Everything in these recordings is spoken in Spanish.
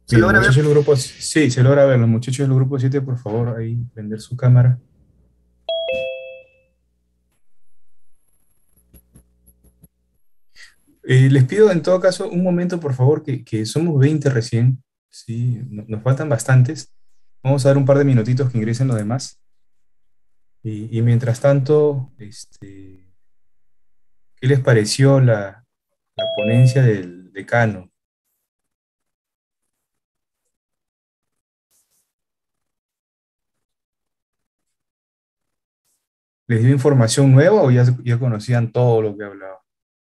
¿Se Bien, los logra ver? muchachos del grupo, sí, se logra ver. Los muchachos del grupo 7, por favor, ahí prender su cámara. Les pido en todo caso un momento, por favor, que somos 20 recién, sí, nos faltan bastantes. Vamos a dar un par de minutitos que ingresen los demás. Y mientras tanto, ¿qué les pareció la ponencia del decano? ¿Les dio información nueva o ya conocían todo lo que hablaba?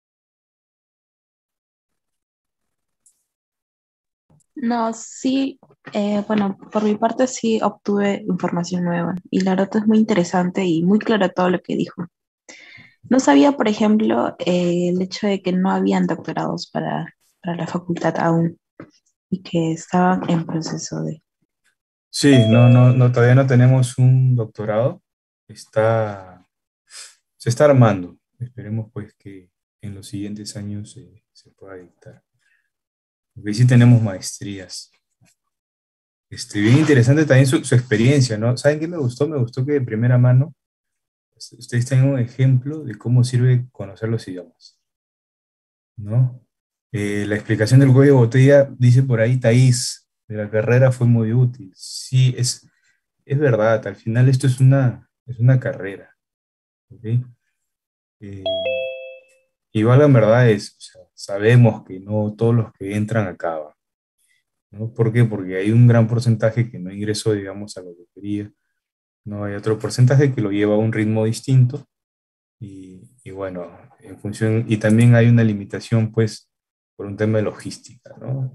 No, sí, bueno, por mi parte sí obtuve información nueva y la verdad es muy interesante y muy claro todo lo que dijo. No sabía, por ejemplo, el hecho de que no habían doctorados para la facultad aún y que estaban en proceso de... Sí, no, todavía no tenemos un doctorado. Está, Se está armando. Esperemos pues que en los siguientes años se pueda dictar. Porque sí tenemos maestrías. Bien interesante también su experiencia, ¿no? ¿Saben qué me gustó? Me gustó que de primera mano ustedes tengan un ejemplo de cómo sirve conocer los idiomas, ¿no? La explicación del cuello de botella, dice por ahí Thais, de la carrera fue muy útil. Sí, es verdad, al final esto es una carrera, ¿ok? Eh, Igual en verdad es, o sea, sabemos que no todos los que entran acaban, ¿no? ¿Por qué? Porque hay un gran porcentaje que no ingresó, digamos, a lo que quería, ¿no? Hay otro porcentaje que lo lleva a un ritmo distinto y bueno, en función, y también hay una limitación, pues, por un tema de logística, ¿no?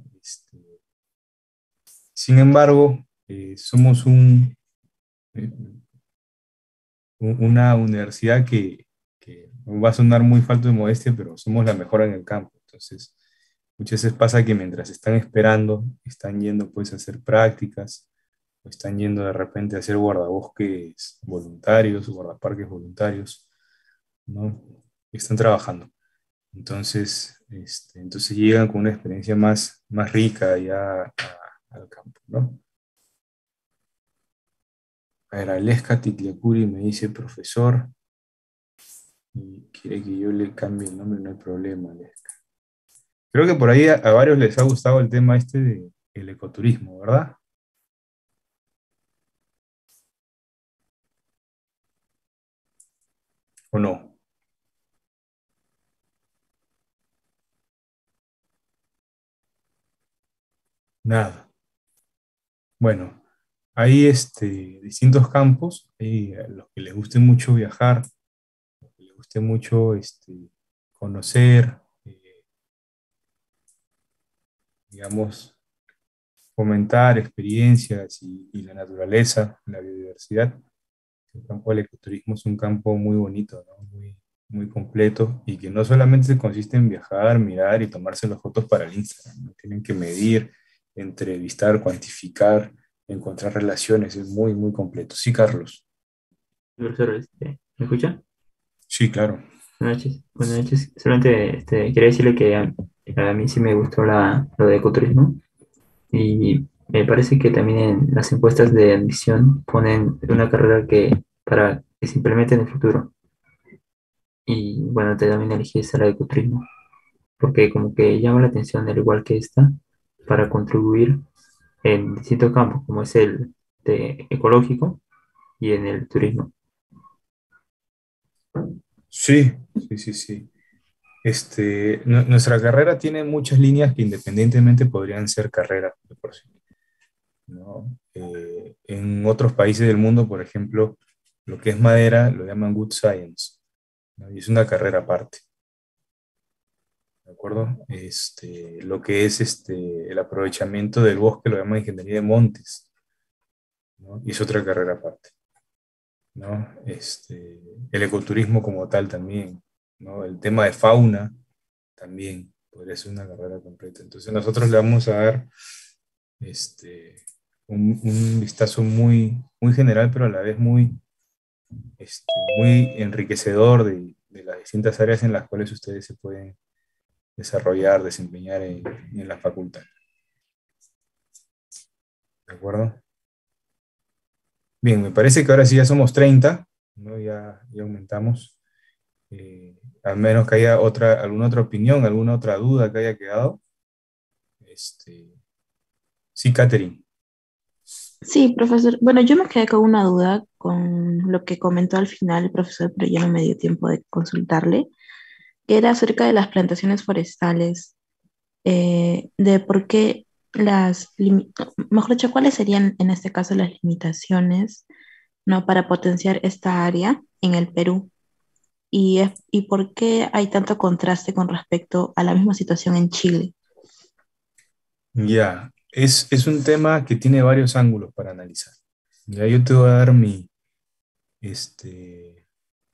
Sin embargo, somos eh, una universidad que va a sonar muy falto de modestia, pero somos la mejor en el campo. Entonces, muchas veces pasa que mientras están esperando, están yendo pues a hacer prácticas, o están yendo de repente a hacer guardabosques voluntarios, guardaparques voluntarios, ¿no? Están trabajando. Entonces llegan con una experiencia más rica ya al campo, ¿no? A ver, Aleska Titliacuri me dice profesor y quiere que yo le cambie el nombre, no hay problema, Aleska. Creo que por ahí a varios les ha gustado el tema este de el ecoturismo, ¿verdad? ¿O no? Nada. Bueno, hay distintos campos, hay a los que les guste mucho viajar, los que les guste mucho conocer, digamos, fomentar experiencias y la naturaleza, la biodiversidad. El campo del ecoturismo es un campo muy bonito, ¿no? Muy completo y que no solamente consiste en viajar, mirar y tomarse las fotos para el Instagram, ¿no? Tienen que medir, entrevistar, cuantificar, encontrar relaciones, es muy completo. Sí, Carlos. Profesor, ¿me escucha? Sí, claro. Buenas noches. Buenas noches. Solamente quería decirle que a mí sí me gustó lo de ecoturismo y me parece que también en las encuestas de admisión ponen una carrera que para que se implemente en el futuro. Y bueno, también elegí esa la de ecoturismo porque como que llama la atención al igual que esta para contribuir en distintos campos como es el de ecológico y en el turismo. Sí. Nuestra carrera tiene muchas líneas que independientemente podrían ser carreras de por sí, ¿no? En otros países del mundo, por ejemplo, lo que es madera lo llaman Good Science, ¿no? Y es una carrera aparte, ¿de acuerdo? Lo que es el aprovechamiento del bosque lo llaman ingeniería de montes, ¿no? Y es otra carrera aparte, ¿no? El ecoturismo como tal también, ¿no? El tema de fauna también podría ser una carrera completa. Entonces nosotros le vamos a dar un vistazo muy general, pero a la vez muy enriquecedor de las distintas áreas en las cuales ustedes se pueden desarrollar, desempeñar en la facultad. ¿De acuerdo? Bien, me parece que ahora sí ya somos 30, ¿no? Ya aumentamos. Al menos que haya alguna otra opinión, alguna otra duda que haya quedado. Este, sí, Catherine. Sí, profesor. Bueno, yo me quedé con una duda con lo que comentó al final el profesor, pero ya no me dio tiempo de consultarle, que era acerca de las plantaciones forestales, de por qué mejor dicho, cuáles serían en este caso las limitaciones, ¿no? Para potenciar esta área en el Perú y por qué hay tanto contraste con respecto a la misma situación en Chile. Ya, es un tema que tiene varios ángulos para analizar. Ya yo te voy a dar este,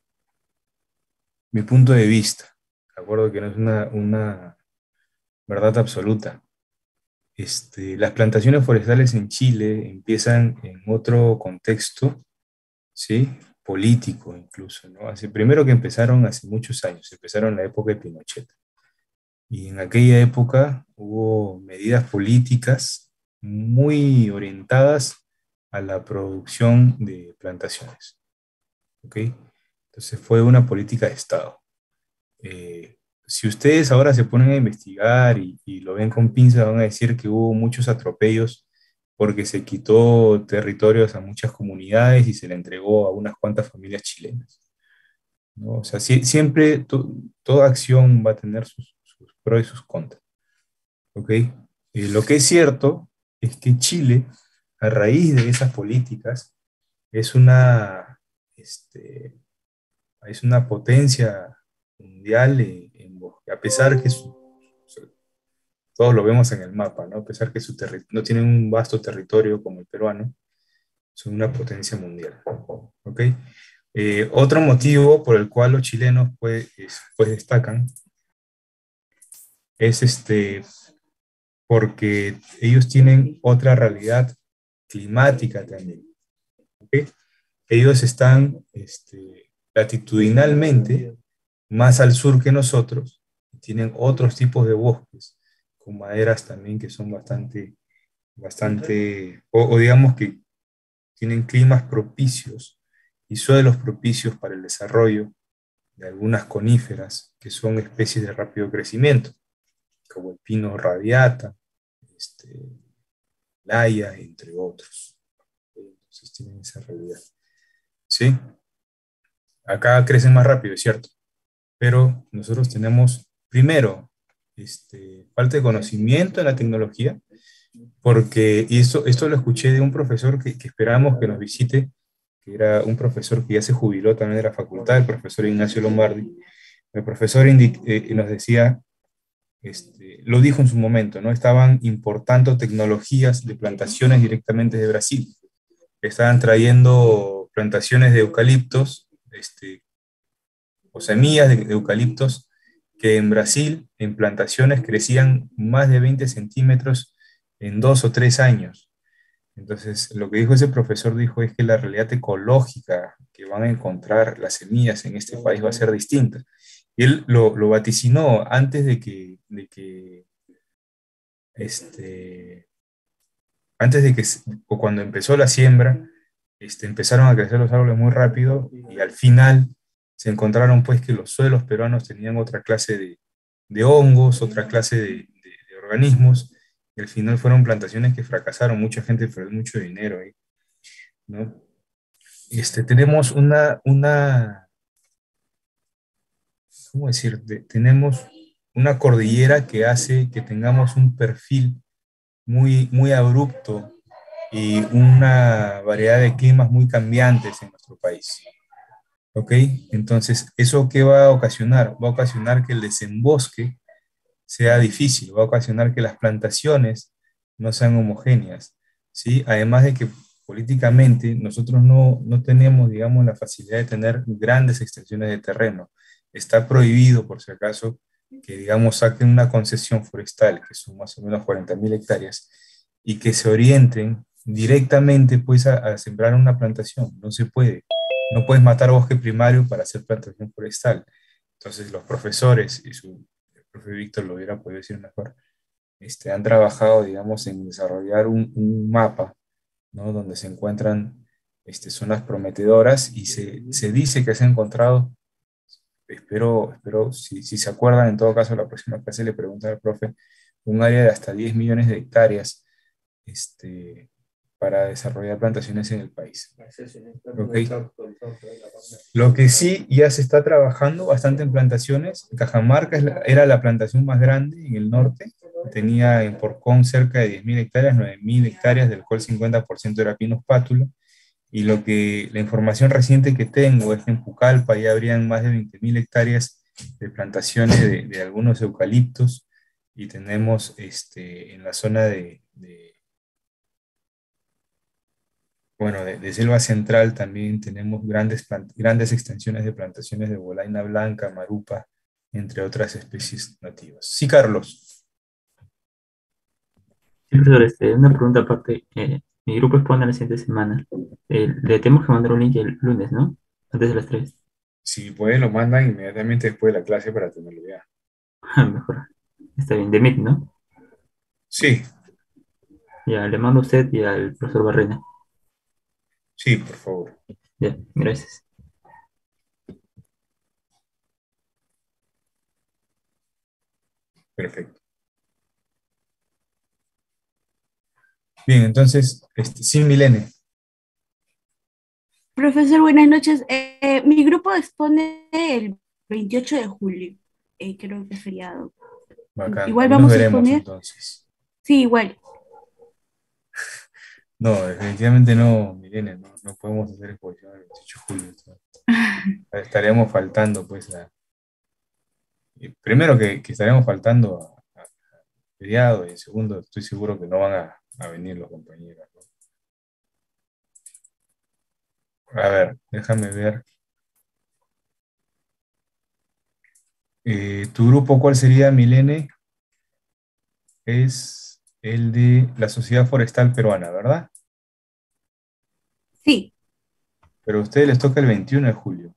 mi punto de vista. De acuerdo que no es una verdad absoluta. Las plantaciones forestales en Chile empiezan en otro contexto, ¿sí? Político incluso, ¿no? Primero que empezaron hace muchos años, empezaron en la época de Pinochet. Y en aquella época hubo medidas políticas muy orientadas a la producción de plantaciones, ¿ok? Entonces fue una política de Estado. Si ustedes ahora se ponen a investigar y lo ven con pinza, van a decir que hubo muchos atropellos porque se quitó territorios a muchas comunidades y se le entregó a unas cuantas familias chilenas, ¿no? O sea, siempre toda acción va a tener sus pros y sus contras, ¿ok? Lo que es cierto es que Chile, a raíz de esas políticas, es este, es una potencia mundial en bosque, a pesar que todos lo vemos en el mapa, ¿no? A pesar que no tienen un vasto territorio como el peruano, son una potencia mundial, ¿ok? Otro motivo por el cual los chilenos pues destacan es porque ellos tienen otra realidad climática también, ¿ok? Ellos están latitudinalmente más al sur que nosotros, tienen otros tipos de bosques, con maderas también que son o digamos que tienen climas propicios y suelos propicios para el desarrollo de algunas coníferas que son especies de rápido crecimiento, como el pino radiata, laya, entre otros. Entonces tienen esa realidad. ¿Sí? Acá crecen más rápido, es cierto, pero nosotros tenemos, primero, falta de conocimiento en la tecnología, porque y esto lo escuché de un profesor que esperamos que nos visite, que era un profesor que ya se jubiló también de la facultad, el profesor Ignacio Lombardi. El profesor nos decía, lo dijo en su momento, ¿no? Estaban importando tecnologías de plantaciones directamente de Brasil. Estaban trayendo plantaciones de eucaliptos, o semillas de eucaliptos que en Brasil, en plantaciones, crecían más de 20 centímetros en 2 o 3 años. Entonces, lo que dijo ese profesor dijo es que la realidad ecológica que van a encontrar las semillas en este país va a ser distinta. Y él lo vaticinó este, o cuando empezó la siembra, empezaron a crecer los árboles muy rápido y al final se encontraron pues que los suelos peruanos tenían otra clase de hongos, otra clase de organismos, y al final fueron plantaciones que fracasaron, mucha gente perdió mucho dinero ahí, ¿no? Tenemos ¿cómo decir? Tenemos una cordillera que hace que tengamos un perfil muy, muy abrupto y una variedad de climas muy cambiantes en nuestro país. ¿Ok? Entonces, ¿eso qué va a ocasionar? Va a ocasionar que el desembosque sea difícil, va a ocasionar que las plantaciones no sean homogéneas, ¿sí? Además de que políticamente nosotros no tenemos, digamos, la facilidad de tener grandes extensiones de terreno. Está prohibido, por si acaso, que, digamos, saquen una concesión forestal, que son más o menos 40.000 hectáreas, y que se orienten directamente, pues, a sembrar una plantación. No se puede. No puedes matar bosque primario para hacer plantación forestal. Entonces, los profesores el profe Víctor lo hubiera podido decir mejor, han trabajado, digamos, en desarrollar un mapa ¿no? Donde se encuentran zonas prometedoras y se dice que se ha encontrado, espero si se acuerdan, en todo caso, la próxima clase le preguntan al profe, un área de hasta 10 millones de hectáreas este, para desarrollar plantaciones en el país. ¿Ok? Lo que sí ya se está trabajando bastante en plantaciones. Cajamarca era la plantación más grande en el norte. Tenía en Porcón cerca de 10.000 hectáreas, 9.000 hectáreas, del cual 50% era Pinus pátula. Y la información reciente que tengo es que en Pucallpa ya habrían más de 20.000 hectáreas de plantaciones de algunos eucaliptos y tenemos en la zona de selva central también tenemos grandes extensiones de plantaciones de bolaina blanca, marupa, entre otras especies nativas. Sí, Carlos. Sí, profesor, una pregunta aparte. Mi grupo expone la siguiente semana. Le tenemos que mandar un link el lunes, ¿no? Antes de las 3. Si pueden, lo mandan inmediatamente después de la clase para tenerlo ya. Mejor. Está bien, de Meet, ¿no? Sí, Ya, le mando a usted y al profesor Barrena. sí, por favor. Ya, gracias. Perfecto. Bien, entonces, sí, Milene. Profesor, buenas noches. Mi grupo expone el 28 de julio. Creo que es feriado. Bacán. Igual Ahí nos vamos a veremos exponer. entonces. Sí, igual. No, definitivamente no, Milene, no podemos hacer exposición el 28 de julio. Estaríamos faltando, pues, primero que estaríamos faltando a feriado, y segundo, estoy seguro que no van a venir los compañeros, ¿no? A ver, déjame ver. ¿Tu grupo cuál sería, Milene? Es el de la Sociedad Forestal Peruana, ¿verdad? Sí, Pero a ustedes les toca el 21 de julio.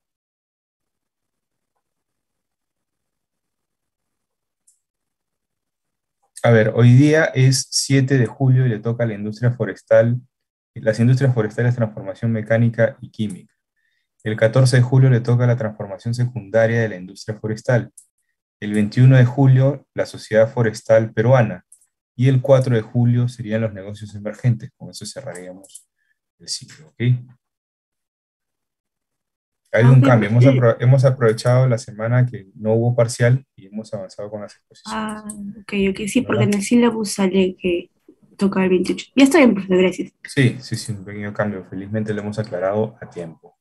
A ver, hoy día es 7 de julio y le toca a la industria forestal, las industrias forestales, transformación mecánica y química. El 14 de julio le toca la transformación secundaria de la industria forestal. El 21 de julio, la Sociedad Forestal Peruana. Y el 4 de julio serían los negocios emergentes. Con eso cerraríamos el ciclo, ¿ok? Hay un ok, cambio. profe. Hemos aprovechado la semana que no hubo parcial y hemos avanzado con las Ah, exposiciones, ok, sí, porque ¿verdad? en el sílabus sale que toca el 28. Ya está bien, profe, gracias. Sí, sí, sí, un pequeño cambio. Felizmente lo hemos aclarado a tiempo.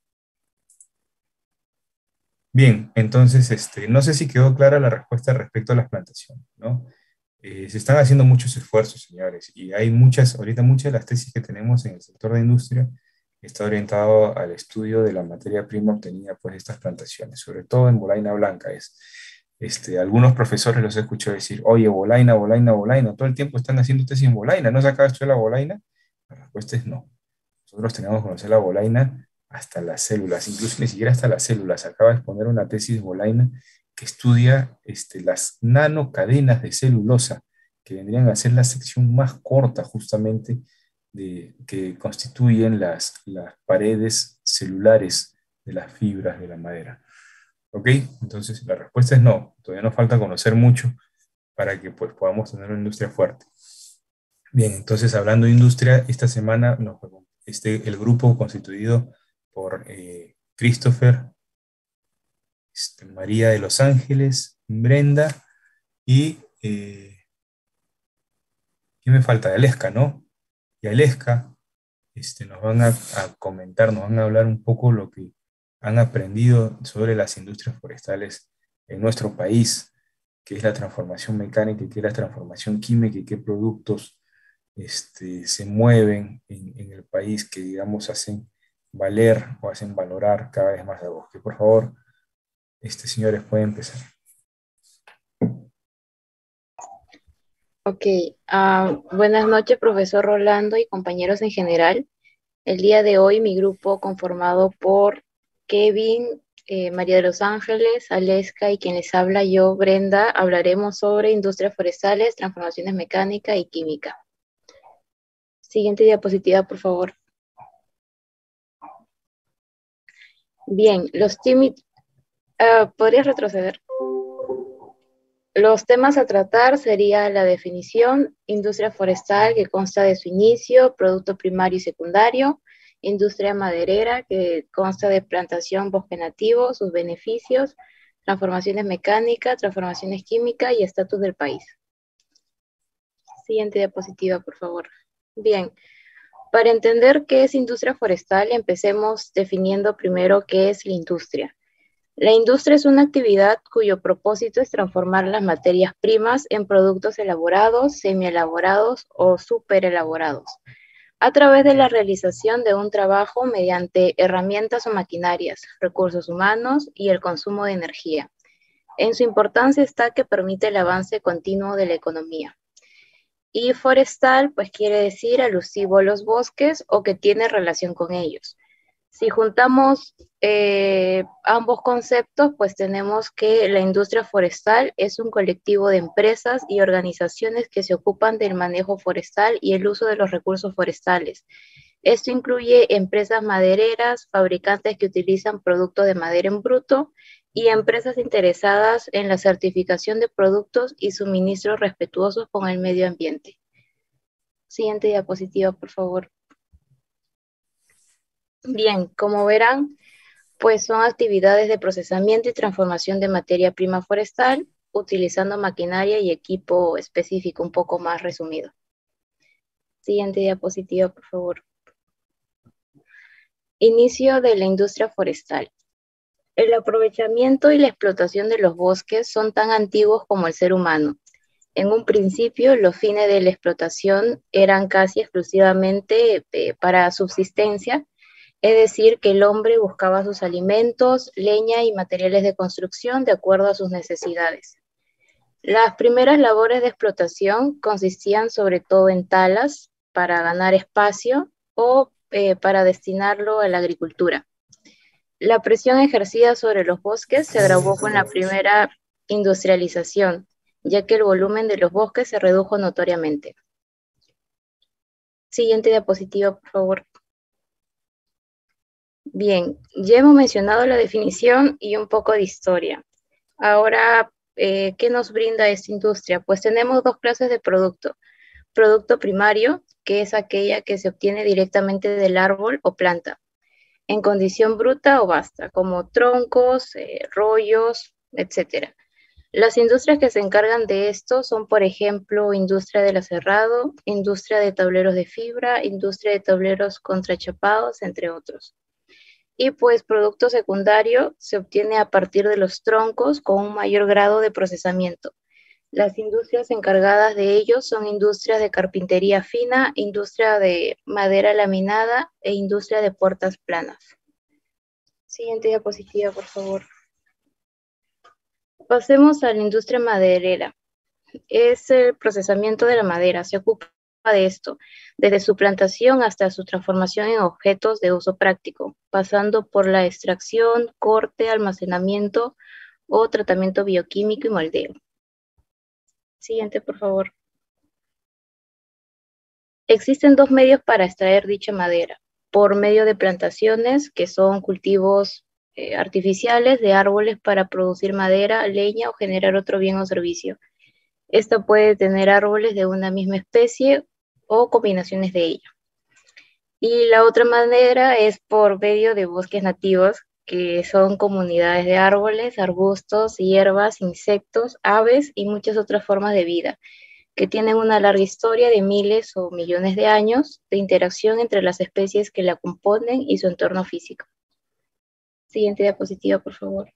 Bien, entonces, no sé si quedó clara la respuesta respecto a las plantaciones, ¿no? Se están haciendo muchos esfuerzos, señores, y hay ahorita muchas de las tesis que tenemos en el sector de industria está orientado al estudio de la materia prima obtenida pues de estas plantaciones, sobre todo en bolaina blanca. Algunos profesores los he escuchado decir, oye, bolaina, bolaina, bolaina, todo el tiempo están haciendo tesis en bolaina, ¿no sacaba esto de la bolaina? La respuesta es no. Nosotros tenemos que conocer la bolaina hasta las células, incluso ni siquiera hasta las células. Acaba de exponer una tesis bolaina que estudia las nanocadenas de celulosa, que vendrían a ser la sección más corta justamente que constituyen las paredes celulares de las fibras de la madera. ¿Ok? Entonces la respuesta es no, todavía nos falta conocer mucho para que pues, podamos tener una industria fuerte. Bien, entonces hablando de industria, esta semana el grupo constituido por Christopher, María de Los Ángeles, Brenda y ¿quién me falta? Aleska, ¿no? Y Aleska nos van a comentar, nos van a hablar un poco lo que han aprendido sobre las industrias forestales en nuestro país, qué es la transformación mecánica, qué es la transformación química y qué productos se mueven en el país que, digamos, hacen valer o hacen valorar cada vez más al bosque. Por favor, señores, pueden empezar. Ok, buenas noches, profesor Rolando y compañeros en general. El día de hoy mi grupo conformado por Kevin, María de los Ángeles, Aleska y quien les habla yo, Brenda, hablaremos sobre industrias forestales, transformaciones mecánica y química. Siguiente diapositiva, por favor. Bien, ¿podrías retroceder? Los temas a tratar sería la definición, industria forestal, que consta de su inicio, producto primario y secundario, industria maderera, que consta de plantación, bosque nativo, sus beneficios, transformaciones mecánicas, transformaciones químicas y estatus del país. Siguiente diapositiva, por favor. Bien, para entender qué es industria forestal, empecemos definiendo primero qué es la industria. La industria es una actividad cuyo propósito es transformar las materias primas en productos elaborados, semielaborados o superelaborados, a través de la realización de un trabajo mediante herramientas o maquinarias, recursos humanos y el consumo de energía. En su importancia está que permite el avance continuo de la economía. Y forestal, pues quiere decir alusivo a los bosques o que tiene relación con ellos. Si juntamos ambos conceptos, pues tenemos que la industria forestal es un colectivo de empresas y organizaciones que se ocupan del manejo forestal y el uso de los recursos forestales. Esto incluye empresas madereras, fabricantes que utilizan productos de madera en bruto y empresas interesadas en la certificación de productos y suministros respetuosos con el medio ambiente. Siguiente diapositiva, por favor. Bien, como verán, pues son actividades de procesamiento y transformación de materia prima forestal, utilizando maquinaria y equipo específico, un poco más resumido. Siguiente diapositiva, por favor. Inicio de la industria forestal. El aprovechamiento y la explotación de los bosques son tan antiguos como el ser humano. En un principio, los fines de la explotación eran casi exclusivamente para subsistencia, es decir, que el hombre buscaba sus alimentos, leña y materiales de construcción de acuerdo a sus necesidades. Las primeras labores de explotación consistían sobre todo en talas para ganar espacio o para destinarlo a la agricultura. La presión ejercida sobre los bosques se agravó con la primera industrialización, ya que el volumen de los bosques se redujo notoriamente. Siguiente diapositiva, por favor. Bien, ya hemos mencionado la definición y un poco de historia. Ahora, ¿qué nos brinda esta industria? Pues tenemos dos clases de producto. Producto primario, que es aquella que se obtiene directamente del árbol o planta, en condición bruta o basta, como troncos, rollos, etc. Las industrias que se encargan de esto son, por ejemplo, industria del aserrado, industria de tableros de fibra, industria de tableros contrachapados, entre otros. Y pues producto secundario se obtiene a partir de los troncos con un mayor grado de procesamiento. Las industrias encargadas de ello son industrias de carpintería fina, industria de madera laminada e industria de puertas planas. Siguiente diapositiva, por favor. Pasemos a la industria maderera. Es el procesamiento de la madera, se ocupa de esto, desde su plantación hasta su transformación en objetos de uso práctico, pasando por la extracción, corte, almacenamiento o tratamiento bioquímico y moldeo. Siguiente, por favor. Existen dos medios para extraer dicha madera, por medio de plantaciones, que son cultivos artificiales de árboles para producir madera, leña o generar otro bien o servicio. Esta puede tener árboles de una misma especie o combinaciones de ellos. Y la otra manera es por medio de bosques nativos, que son comunidades de árboles, arbustos, hierbas, insectos, aves y muchas otras formas de vida, que tienen una larga historia de miles o millones de años de interacción entre las especies que la componen y su entorno físico. Siguiente diapositiva, por favor.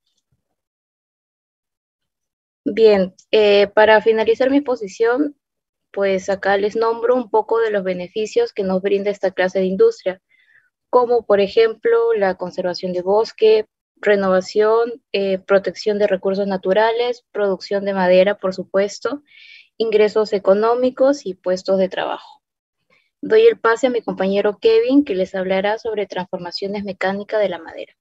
Bien, para finalizar mi exposición, pues acá les nombro un poco de los beneficios que nos brinda esta clase de industria, como por ejemplo la conservación de bosque, renovación, protección de recursos naturales, producción de madera, por supuesto, ingresos económicos y puestos de trabajo. Doy el pase a mi compañero Kevin, que les hablará sobre transformaciones mecánicas de la madera.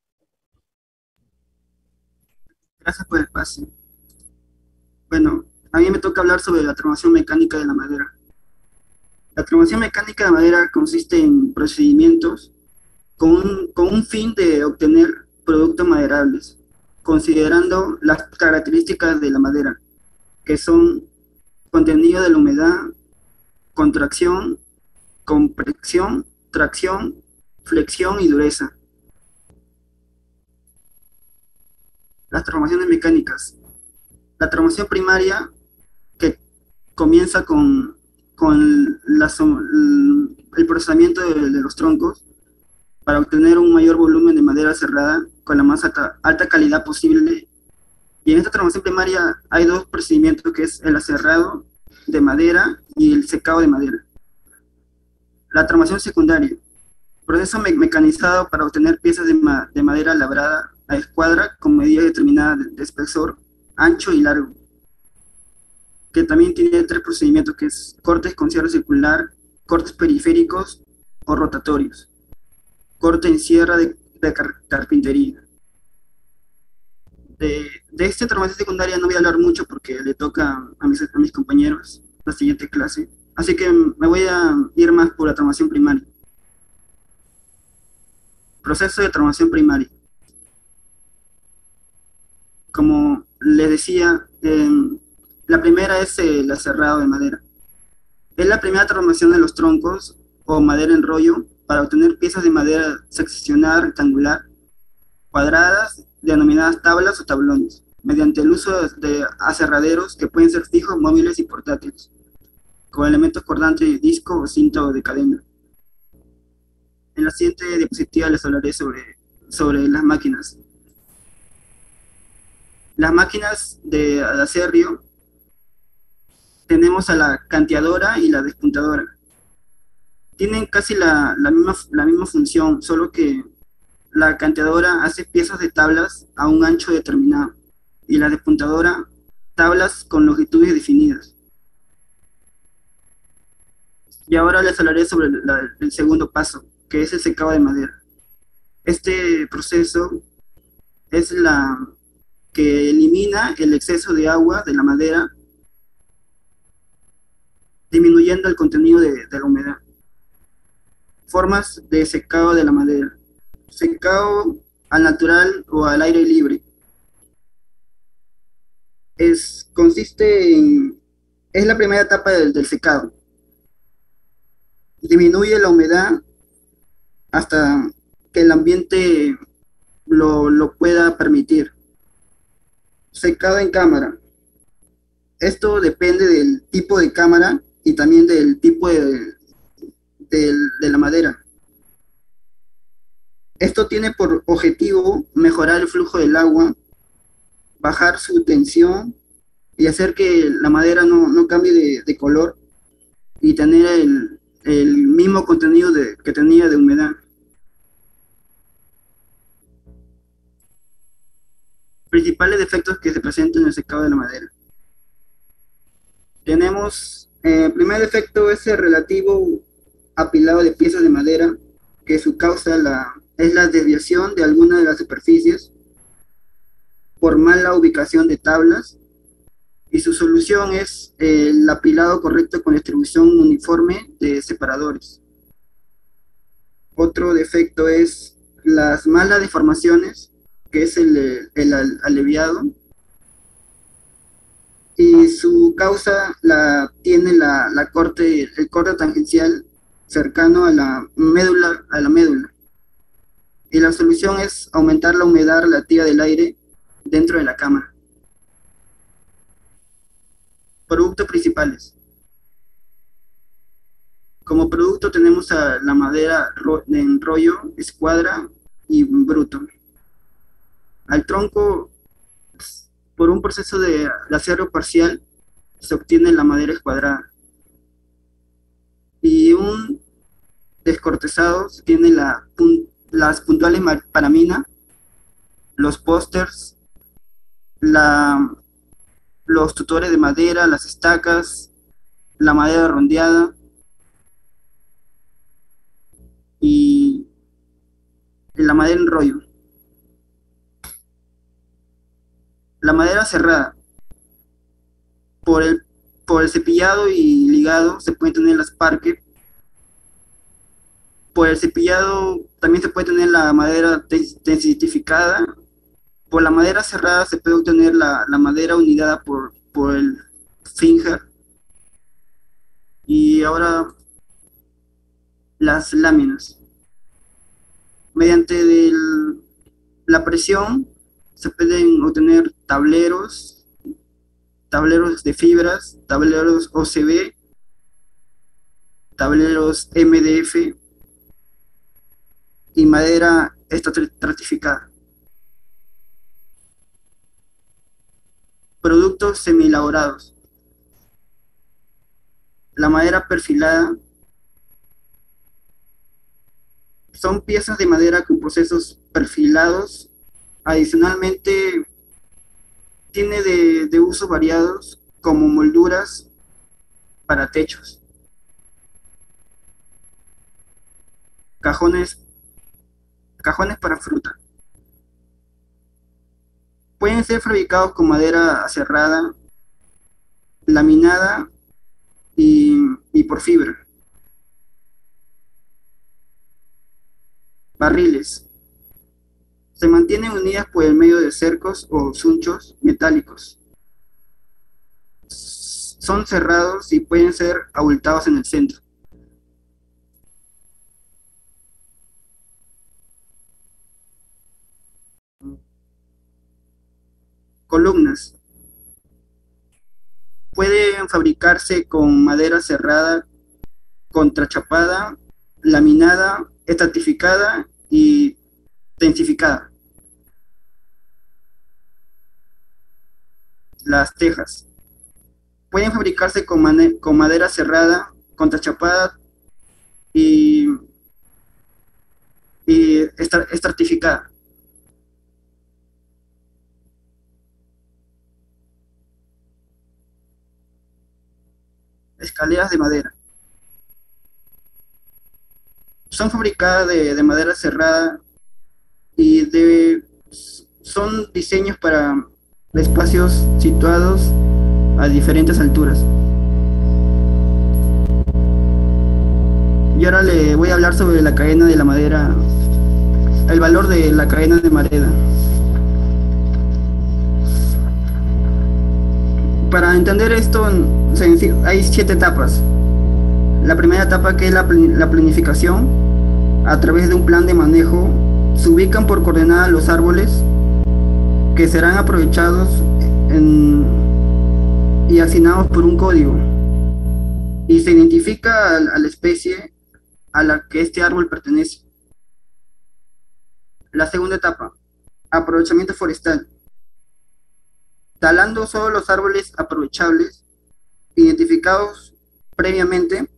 Gracias por el pase. Bueno, a mí me toca hablar sobre la transformación mecánica de la madera. La traumación mecánica de madera consiste en procedimientos con un fin de obtener productos maderables, considerando las características de la madera, que son contenido de la humedad, contracción, compresión, tracción, flexión y dureza. Las transformaciones mecánicas. La transformación primaria, que comienza con el procesamiento de los troncos para obtener un mayor volumen de madera cerrada con la más alta calidad posible. Y en esta transformación primaria hay dos procedimientos, que es el aserrado de madera y el secado de madera. La transformación secundaria, proceso mecanizado para obtener piezas de madera labrada a escuadra con medidas determinadas de espesor, ancho y largo, que también tiene tres procedimientos, que es cortes con cierre circular, cortes periféricos o rotatorios, corte en sierra de carpintería. De esta transformación secundaria no voy a hablar mucho porque le toca a mis compañeros la siguiente clase, así que me voy a ir más por la transformación primaria. Proceso de transformación primaria. Como les decía, la primera es el aserrado de madera. Es la primera transformación de los troncos o madera en rollo para obtener piezas de madera seccionada rectangular, cuadradas, denominadas tablas o tablones, mediante el uso de aserraderos que pueden ser fijos, móviles y portátiles, con elementos cortantes de disco o cinto de cadena. En la siguiente diapositiva les hablaré sobre las máquinas. Las máquinas de aserrio, tenemos a la canteadora y la despuntadora. Tienen casi la misma función, solo que la canteadora hace piezas de tablas a un ancho determinado y la despuntadora tablas con longitudes definidas. Y ahora les hablaré sobre el segundo paso, que es el secado de madera. Este proceso es la que elimina el exceso de agua de la madera, disminuyendo el contenido de la humedad. Formas de secado de la madera. Secado al natural o al aire libre. Es la primera etapa del secado. Disminuye la humedad hasta que el ambiente lo pueda permitir. Secado en cámara. Esto depende del tipo de cámara y también del tipo de la madera. Esto tiene por objetivo mejorar el flujo del agua, bajar su tensión y hacer que la madera no cambie de color y tener el mismo contenido que tenía de humedad. Principales defectos que se presentan en el secado de la madera. Tenemos, el primer defecto es el relativo apilado de piezas de madera, que su causa es la desviación de alguna de las superficies por mala ubicación de tablas, y su solución es el apilado correcto con distribución uniforme de separadores. Otro defecto es las malas deformaciones, que es el aleviado, y su causa tiene el corte tangencial cercano a la médula. Y la solución es aumentar la humedad relativa del aire dentro de la cámara. Productos principales. Como producto tenemos a la madera en rollo, escuadra y bruto. Al tronco, por un proceso de acero parcial, se obtiene la madera escuadrada. Y un descortezado se tiene las puntuales paramina, los pósters, los tutores de madera, las estacas, la madera rondeada y la madera en rollo. La madera cerrada. Por el cepillado y ligado se pueden tener las parquet, Por el cepillado también se puede tener la madera densitificada. Por la madera cerrada se puede obtener la madera unidada por el finger. Y ahora las láminas. Mediante la presión se pueden obtener tableros de fibras, tableros OCB, tableros MDF y madera estratificada. Productos semielaborados. La madera perfilada son piezas de madera con procesos perfilados. Adicionalmente, tiene de usos variados como molduras para techos, cajones para fruta. Pueden ser fabricados con madera aserrada, laminada y por fibra. Barriles. Se mantienen unidas por el medio de cercos o sunchos metálicos. Son cerrados y pueden ser abultados en el centro. Columnas. Pueden fabricarse con madera cerrada, contrachapada, laminada, estratificada y densificada. Las tejas. Pueden fabricarse con madera cerrada, contrachapada y estratificada. Escaleras de madera. Son fabricadas de madera cerrada y son diseños para espacios situados a diferentes alturas. Y ahora le voy a hablar sobre la cadena de la madera, el valor de la cadena de madera. Para entender esto, hay 7 etapas. La primera etapa, que es la planificación. A través de un plan de manejo, se ubican por coordenadas los árboles que serán aprovechados y asignados por un código. Y se identifica a la especie a la que este árbol pertenece. La segunda etapa, aprovechamiento forestal. Talando solo los árboles aprovechables, identificados previamente,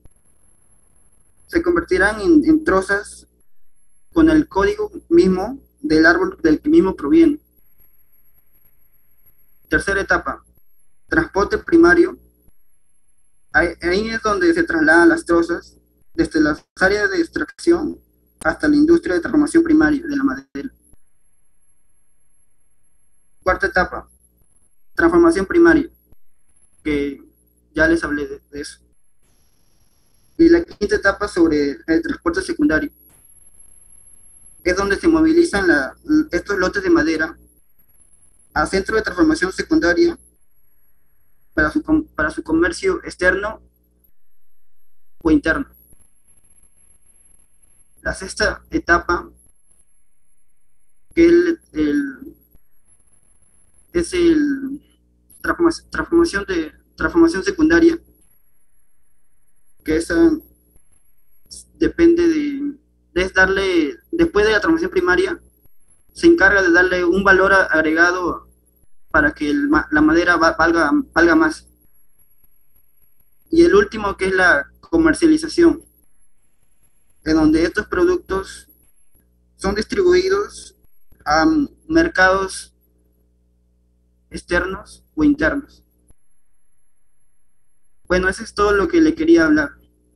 se convertirán en trozas con el código mismo del árbol del que mismo proviene. Tercera etapa, transporte primario. Ahí es donde se trasladan las trozas desde las áreas de extracción hasta la industria de transformación primaria de la madera. Cuarta etapa, transformación primaria, que ya les hablé de eso. Y la quinta etapa, sobre el transporte secundario, es donde se movilizan estos lotes de madera a centros de transformación secundaria para su comercio externo o interno. La sexta etapa, que es el transformación secundaria, que esa depende es darle, después de la transformación primaria, se encarga de darle un valor agregado para que la madera valga más. Y el último, que es la comercialización, en donde estos productos son distribuidos a mercados externos o internos. Bueno, eso es todo lo que le quería hablar.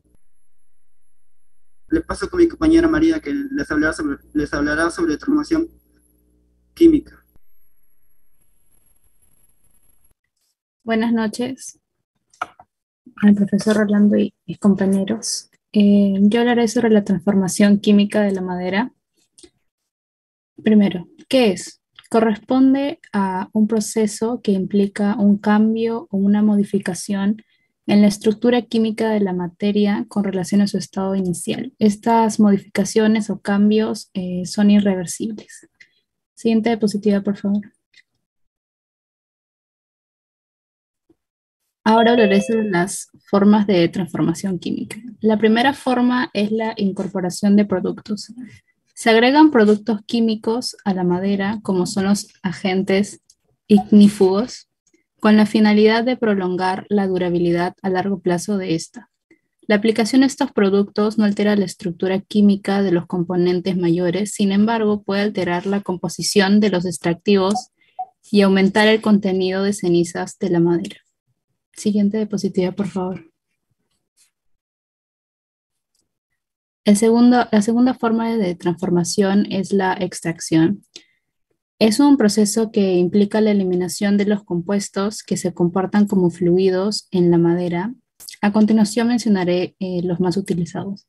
Le paso con mi compañera María, que les hablará sobre transformación química. Buenas noches al profesor Rolando y mis compañeros. Yo hablaré sobre la transformación química de la madera. Primero, ¿qué es? Corresponde a un proceso que implica un cambio o una modificación en la estructura química de la materia con relación a su estado inicial. Estas modificaciones o cambios son irreversibles. Siguiente diapositiva, por favor. Ahora hablaré sobre las formas de transformación química. La primera forma es la incorporación de productos. Se agregan productos químicos a la madera, como son los agentes ignífugos, con la finalidad de prolongar la durabilidad a largo plazo de esta. La aplicación de estos productos no altera la estructura química de los componentes mayores, sin embargo, puede alterar la composición de los extractivos y aumentar el contenido de cenizas de la madera. Siguiente diapositiva, por favor. La segunda forma de transformación es la extracción. Es un proceso que implica la eliminación de los compuestos que se comportan como fluidos en la madera. A continuación mencionaré los más utilizados.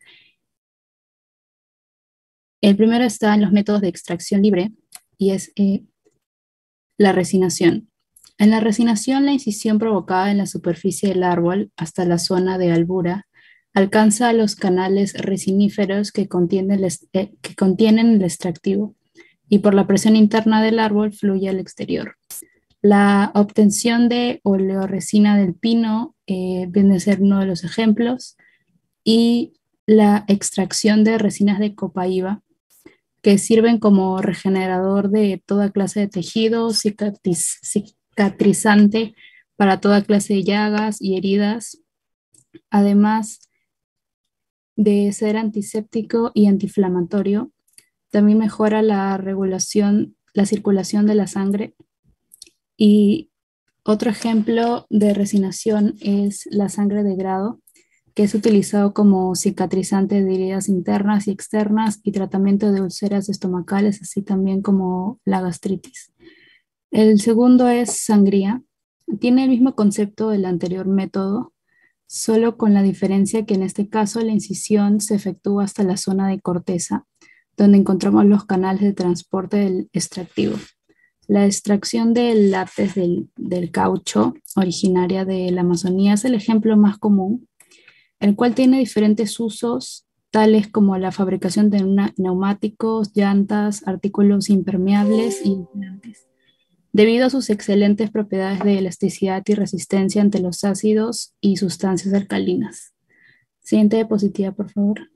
El primero está en los métodos de extracción libre y es la resinación. En la resinación, la incisión provocada en la superficie del árbol hasta la zona de albura alcanza los canales resiníferos que contienen el extractivo y por la presión interna del árbol fluye al exterior. La obtención de oleoresina del pino viene a ser uno de los ejemplos y la extracción de resinas de copaíba que sirven como regenerador de toda clase de tejido, cicatrizante para toda clase de llagas y heridas, además de ser antiséptico y antiinflamatorio. También mejora la regulación, la circulación de la sangre. Y otro ejemplo de resinación es la sangre de grado, que es utilizado como cicatrizante de heridas internas y externas y tratamiento de úlceras estomacales, así también como la gastritis. El segundo es sangría. Tiene el mismo concepto del anterior método, solo con la diferencia que en este caso la incisión se efectúa hasta la zona de corteza, donde encontramos los canales de transporte del extractivo. La extracción del látex del caucho, originaria de la Amazonía, es el ejemplo más común, el cual tiene diferentes usos, tales como la fabricación de neumáticos, llantas, artículos impermeables y aislantes. Debido a sus excelentes propiedades de elasticidad y resistencia ante los ácidos y sustancias alcalinas. Siguiente diapositiva, por favor.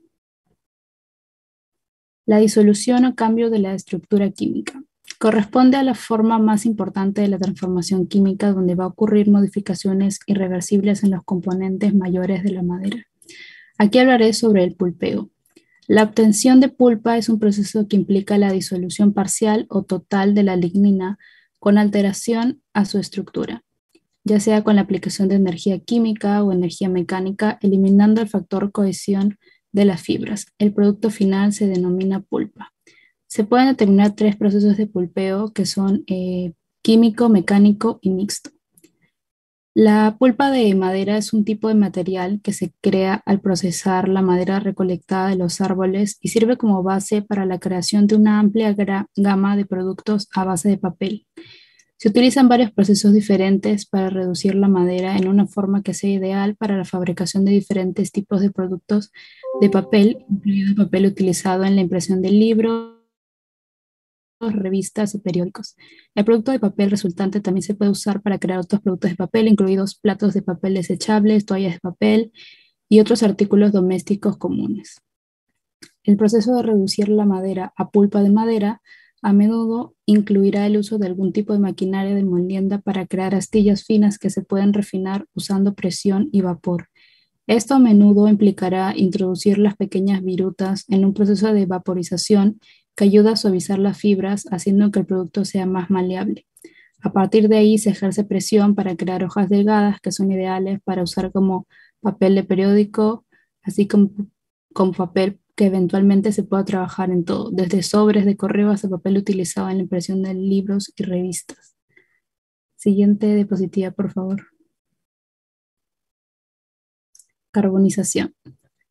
La disolución o cambio de la estructura química. Corresponde a la forma más importante de la transformación química, donde va a ocurrir modificaciones irreversibles en los componentes mayores de la madera. Aquí hablaré sobre el pulpeo. La obtención de pulpa es un proceso que implica la disolución parcial o total de la lignina con alteración a su estructura, ya sea con la aplicación de energía química o energía mecánica, eliminando el factor cohesión de las fibras. El producto final se denomina pulpa. Se pueden determinar tres procesos de pulpeo que son químico, mecánico y mixto. La pulpa de madera es un tipo de material que se crea al procesar la madera recolectada de los árboles y sirve como base para la creación de una amplia gama de productos a base de papel. Se utilizan varios procesos diferentes para reducir la madera en una forma que sea ideal para la fabricación de diferentes tipos de productos de papel, incluido el papel utilizado en la impresión de libros, revistas y periódicos. El producto de papel resultante también se puede usar para crear otros productos de papel, incluidos platos de papel desechables, toallas de papel y otros artículos domésticos comunes. El proceso de reducir la madera a pulpa de madera a menudo incluirá el uso de algún tipo de maquinaria de molienda para crear astillas finas que se pueden refinar usando presión y vapor. Esto a menudo implicará introducir las pequeñas virutas en un proceso de vaporización que ayuda a suavizar las fibras, haciendo que el producto sea más maleable. A partir de ahí se ejerce presión para crear hojas delgadas que son ideales para usar como papel de periódico, así como papel que eventualmente se pueda trabajar en todo, desde sobres de correo hasta papel utilizado en la impresión de libros y revistas. Siguiente diapositiva, por favor. Carbonización.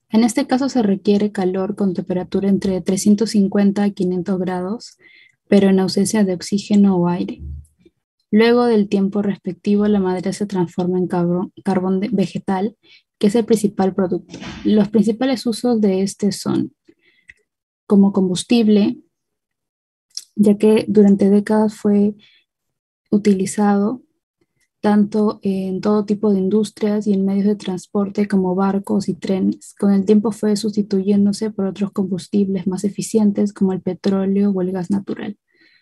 En este caso se requiere calor con temperatura entre 350 a 500 grados, pero en ausencia de oxígeno o aire. Luego del tiempo respectivo, la madera se transforma en vegetal, que es el principal producto. Los principales usos de este son como combustible, ya que durante décadas fue utilizado tanto en todo tipo de industrias y en medios de transporte como barcos y trenes. Con el tiempo fue sustituyéndose por otros combustibles más eficientes como el petróleo o el gas natural.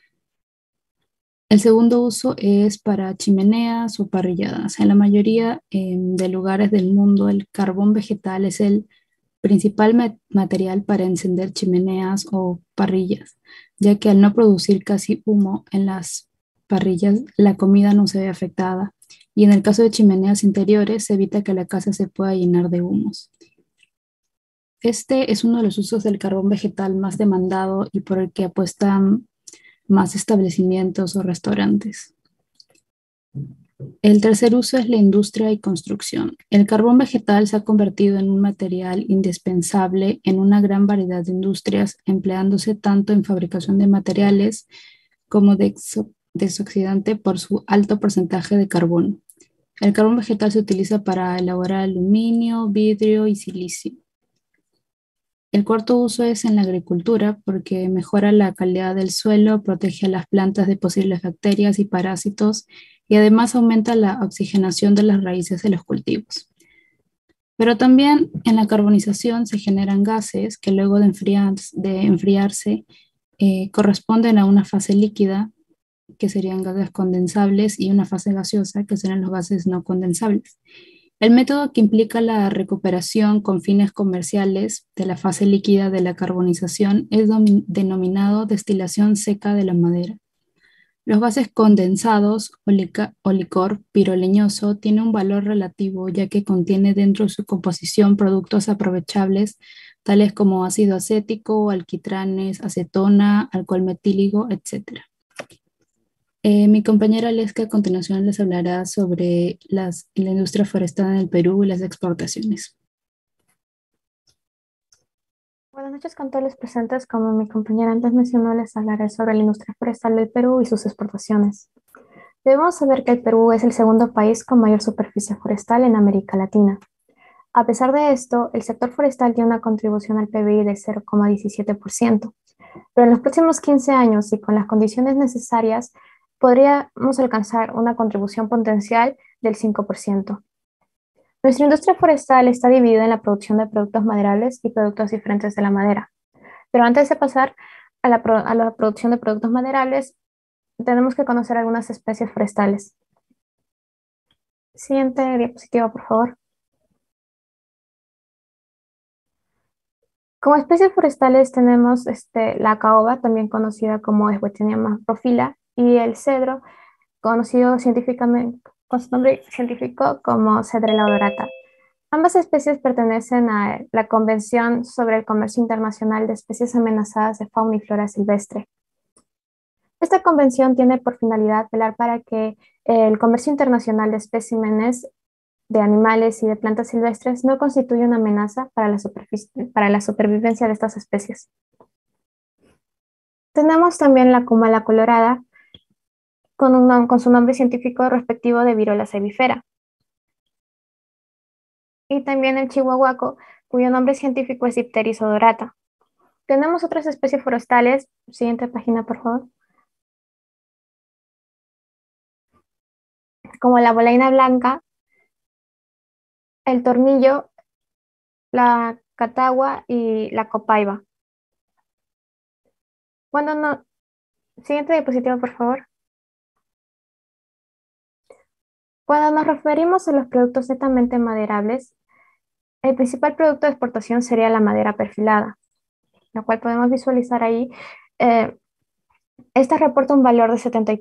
El segundo uso es para chimeneas o parrilladas. En la mayoría de lugares del mundo, el carbón vegetal es el principal material para encender chimeneas o parrillas, ya que al no producir casi humo en las parrillas, la comida no se ve afectada. Y en el caso de chimeneas interiores, se evita que la casa se pueda llenar de humos. Este es uno de los usos del carbón vegetal más demandado y por el que apuestan más establecimientos o restaurantes. El tercer uso es la industria y construcción. El carbón vegetal se ha convertido en un material indispensable en una gran variedad de industrias, empleándose tanto en fabricación de materiales como de desoxidante por su alto porcentaje de carbono. El carbón vegetal se utiliza para elaborar aluminio, vidrio y silicio. El cuarto uso es en la agricultura porque mejora la calidad del suelo, protege a las plantas de posibles bacterias y parásitos y además aumenta la oxigenación de las raíces de los cultivos. Pero también en la carbonización se generan gases que luego de enfriarse corresponden a una fase líquida, que serían gases condensables, y una fase gaseosa, que serán los gases no condensables. El método que implica la recuperación con fines comerciales de la fase líquida de la carbonización es denominado destilación seca de la madera. Los gases condensados o licor piroleñoso tiene un valor relativo ya que contiene dentro de su composición productos aprovechables tales como ácido acético, alquitranes, acetona, alcohol metílico, etc. Mi compañera Leska a continuación les hablará sobre la industria forestal en el Perú y las exportaciones. Buenas noches con todos los presentes. Como mi compañera antes mencionó, les hablaré sobre la industria forestal del Perú y sus exportaciones. Debemos saber que el Perú es el segundo país con mayor superficie forestal en América Latina. A pesar de esto, el sector forestal tiene una contribución al PBI del 0,17%, pero en los próximos 15 años y con las condiciones necesarias, podríamos alcanzar una contribución potencial del 5%. Nuestra industria forestal está dividida en la producción de productos maderables y productos diferentes de la madera. Pero antes de pasar a la producción de productos maderables, tenemos que conocer algunas especies forestales. Siguiente diapositiva, por favor. Como especies forestales tenemos la caoba, también conocida como Eswetenia macrophylla, y el cedro, conocido científicamente con su nombre científico como Cedrela odorata. Ambas especies pertenecen a la Convención sobre el Comercio Internacional de Especies Amenazadas de Fauna y Flora Silvestre. Esta convención tiene por finalidad velar para que el comercio internacional de especímenes de animales y de plantas silvestres no constituya una amenaza para la supervivencia de estas especies. Tenemos también la cumala colorada, con su nombre científico respectivo de Virola cebifera. Y también el chihuahuaco, cuyo nombre científico es Dipteris odorata. Tenemos otras especies forestales. Siguiente página, por favor. Como la bolaina blanca, el tornillo, la catagua y la copaiba. Siguiente diapositiva, por favor. Cuando nos referimos a los productos netamente maderables, el principal producto de exportación sería la madera perfilada, la cual podemos visualizar ahí. Esta reporta un valor de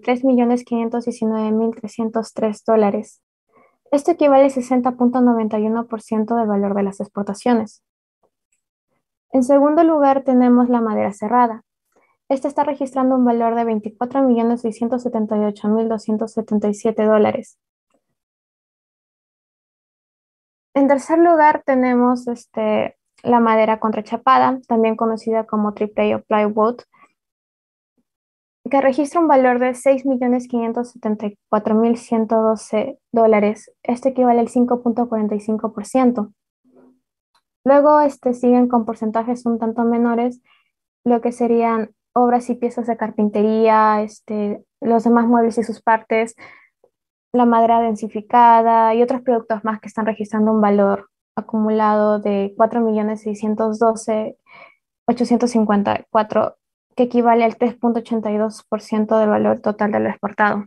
$73.519.303. Esto equivale al 60,91% del valor de las exportaciones. En segundo lugar, tenemos la madera cerrada. Esta está registrando un valor de $24.678.277. En tercer lugar, tenemos la madera contrachapada, también conocida como triple o plywood, que registra un valor de $6.574.112. Esto equivale al 5.45%. Luego siguen con porcentajes un tanto menores, lo que serían obras y piezas de carpintería, los demás muebles y sus partes, la madera densificada y otros productos más que están registrando un valor acumulado de 4.612.854, que equivale al 3.82% del valor total de lo exportado.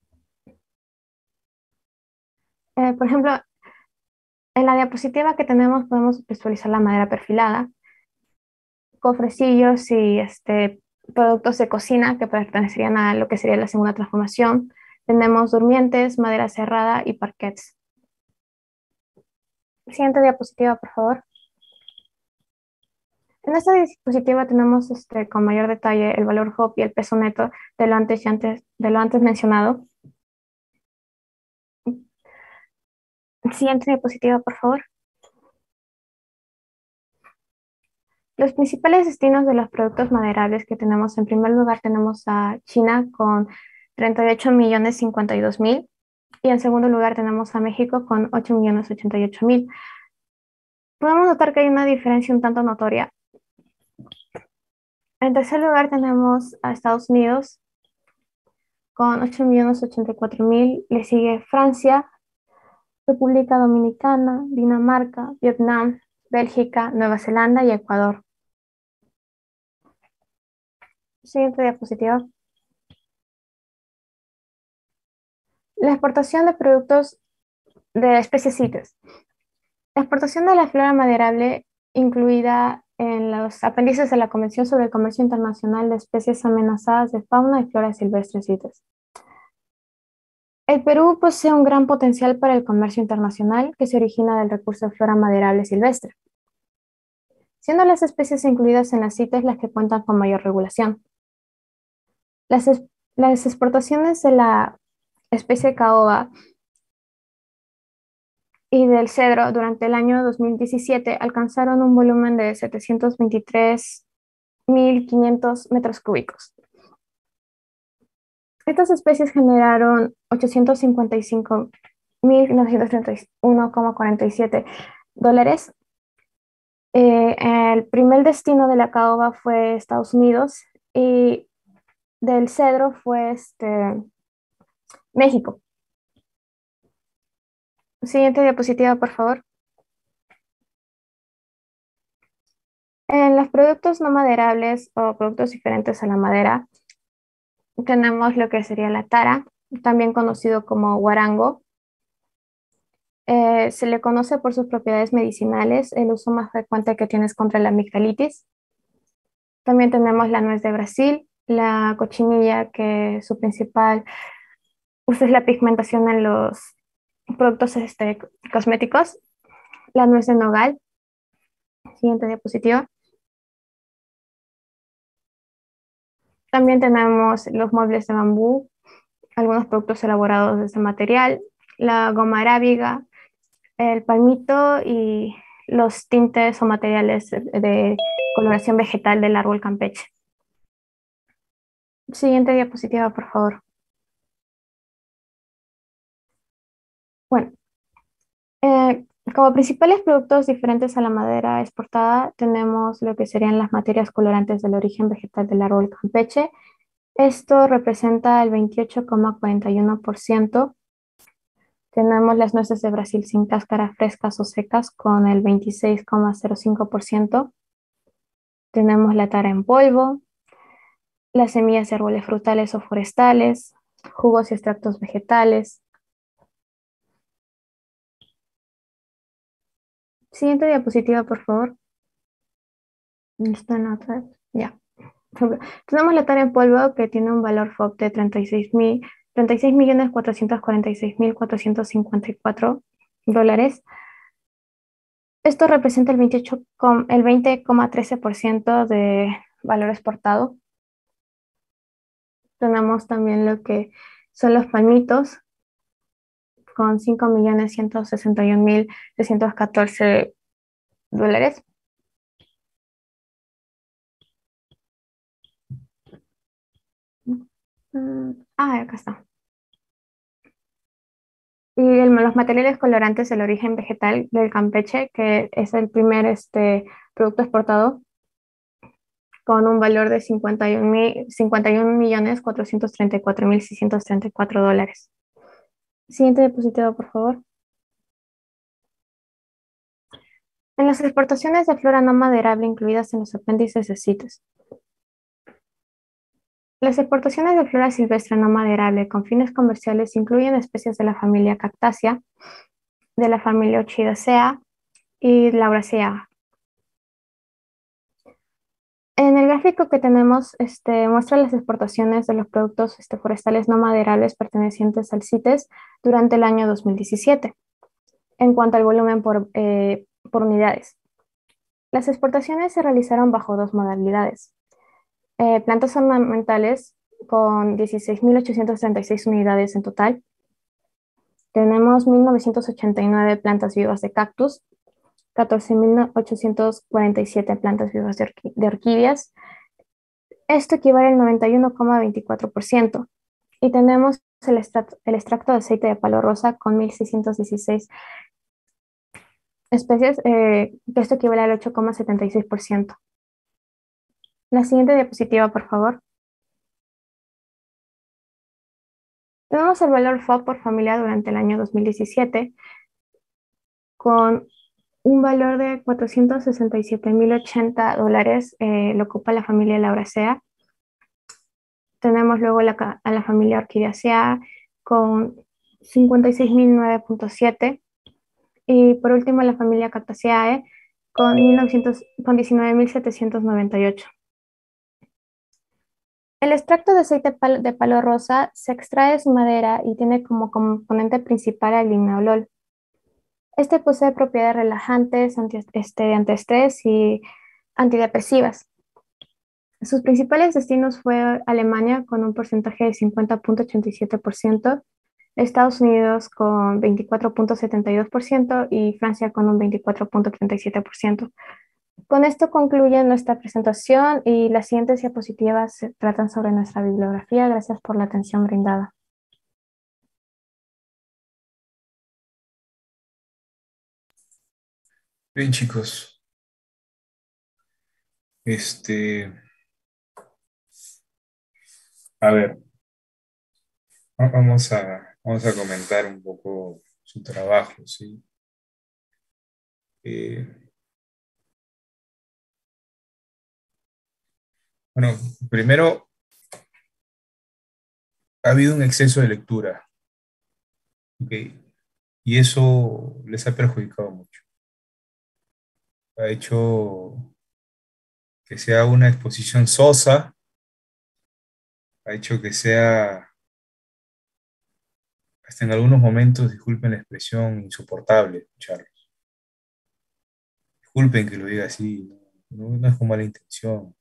Por ejemplo, en la diapositiva que tenemos podemos visualizar la madera perfilada, cofrecillos y productos de cocina que pertenecerían a lo que sería la segunda transformación. Tenemos durmientes, madera cerrada y parquets. Siguiente diapositiva, por favor. En esta diapositiva tenemos con mayor detalle el valor FOB y el peso neto de lo antes mencionado. Siguiente diapositiva, por favor. Los principales destinos de los productos maderables que tenemos, en primer lugar tenemos a China con 38.052.000 y en segundo lugar tenemos a México con 8.088.000. Podemos notar que hay una diferencia un tanto notoria. En tercer lugar tenemos a Estados Unidos con 8.084.000, le sigue Francia, República Dominicana, Dinamarca, Vietnam, Bélgica, Nueva Zelanda y Ecuador. Siguiente diapositiva. La exportación de productos de especies CITES. La exportación de la flora maderable incluida en los apéndices de la Convención sobre el Comercio Internacional de Especies Amenazadas de Fauna y Flora Silvestre CITES. El Perú posee un gran potencial para el comercio internacional que se origina del recurso de flora maderable silvestre, siendo las especies incluidas en las CITES las que cuentan con mayor regulación. Las exportaciones de la especie caoba y del cedro durante el año 2017 alcanzaron un volumen de 723.500 metros cúbicos. Estas especies generaron 855.931,47 dólares. El primer destino de la caoba fue Estados Unidos y del cedro fue México. Siguiente diapositiva, por favor. En los productos no maderables o productos diferentes a la madera, tenemos lo que sería la tara, también conocido como guarango. Se le conoce por sus propiedades medicinales, el uso más frecuente que tiene es contra la amigdalitis. También tenemos la nuez de Brasil, la cochinilla, que su principal uso es la pigmentación en los productos cosméticos, la nuez de nogal. Siguiente diapositiva. También tenemos los muebles de bambú, algunos productos elaborados de este material, la goma arábiga, el palmito y los tintes o materiales de coloración vegetal del árbol campeche. Siguiente diapositiva, por favor. Bueno, como principales productos diferentes a la madera exportada, tenemos lo que serían las materias colorantes del origen vegetal del árbol campeche. Esto representa el 28,41%. Tenemos las nueces de Brasil sin cáscara, frescas o secas, con el 26,05%. Tenemos la tara en polvo, las semillas de árboles frutales o forestales, jugos y extractos vegetales. Siguiente diapositiva, por favor. ¿Está en otra? Ya. Tenemos la tara en polvo que tiene un valor FOB de 36.446.454 dólares. Esto representa el 20,13% de valor exportado. Tenemos también lo que son los palmitos con 5.161.314 dólares. Acá está. Y los materiales colorantes del origen vegetal del Campeche, que es el primer producto exportado con un valor de 51.434.634 dólares. Siguiente diapositiva, por favor. En las exportaciones de flora no maderable incluidas en los apéndices de CITES. Las exportaciones de flora silvestre no maderable con fines comerciales incluyen especies de la familia Cactaceae, de la familia Orchidaceae y Lauraceae. En el gráfico que tenemos muestra las exportaciones de los productos forestales no maderables pertenecientes al CITES durante el año 2017, en cuanto al volumen por unidades. Las exportaciones se realizaron bajo dos modalidades. Plantas ornamentales con 16.836 unidades en total. Tenemos 1.989 plantas vivas de cactus, 14.847 plantas vivas de orquídeas. Esto equivale al 91,24%. Y tenemos el extracto de aceite de palo rosa con 1.616 especies, que esto equivale al 8,76%. La siguiente diapositiva, por favor. Tenemos el valor FOB por familia durante el año 2017 con un valor de 467.080 dólares, lo ocupa la familia Lauracea. Tenemos luego a la familia Orchidaceae con 56.009.7 y por último la familia Cactaceae con 19.798. El extracto de aceite de palo rosa se extrae de su madera y tiene como componente principal el linalol. Este posee propiedades relajantes, antiestrés y antidepresivas. Sus principales destinos fue Alemania con un porcentaje de 50,87%, Estados Unidos con 24,72% y Francia con un 24,37%. Con esto concluye nuestra presentación y las siguientes diapositivas tratan sobre nuestra bibliografía. Gracias por la atención brindada. Bien, chicos. A ver, vamos a comentar un poco su trabajo, ¿sí? Bueno, primero, ha habido un exceso de lectura, ¿ok? Y eso les ha perjudicado mucho. Ha hecho que sea una exposición sosa, ha hecho que sea, hasta en algunos momentos, disculpen la expresión, insoportable escucharlos. Disculpen que lo diga así, no es con mala intención.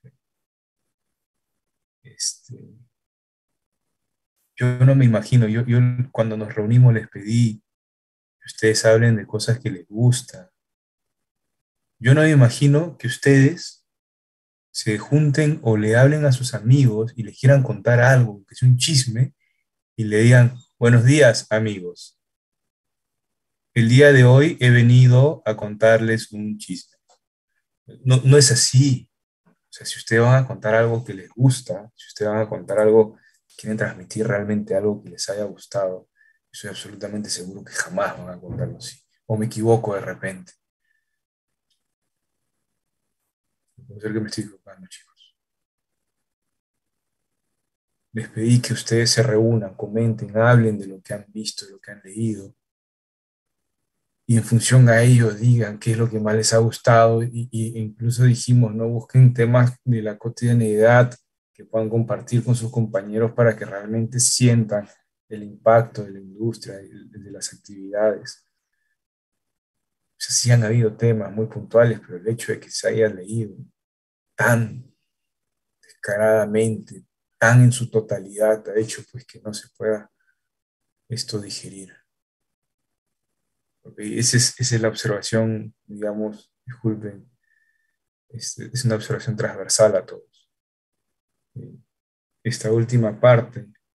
Yo no me imagino, yo cuando nos reunimos les pedí que ustedes hablen de cosas que les gustan. Yo no me imagino que ustedes se junten o le hablen a sus amigos y les quieran contar algo, que es un chisme, y le digan, buenos días, amigos. El día de hoy he venido a contarles un chisme. No es así. O sea, si ustedes van a contar algo que les gusta, si ustedes van a contar algo, quieren transmitir realmente algo que les haya gustado, estoy absolutamente seguro que jamás van a contarlo así. O me equivoco de repente. Puede ser que me estoy equivocando, chicos. Les pedí que ustedes se reúnan, comenten, hablen de lo que han visto, de lo que han leído, y en función a ello digan qué es lo que más les ha gustado, y incluso dijimos, no busquen temas de la cotidianidad que puedan compartir con sus compañeros para que realmente sientan el impacto de la industria, de las actividades. O sea, sí han habido temas muy puntuales, pero el hecho de que se haya leído tan descaradamente, tan en su totalidad, ha hecho pues que no se pueda esto digerir. Okay, esa es la observación, digamos, disculpen, es una observación transversal a todos. Esta última parte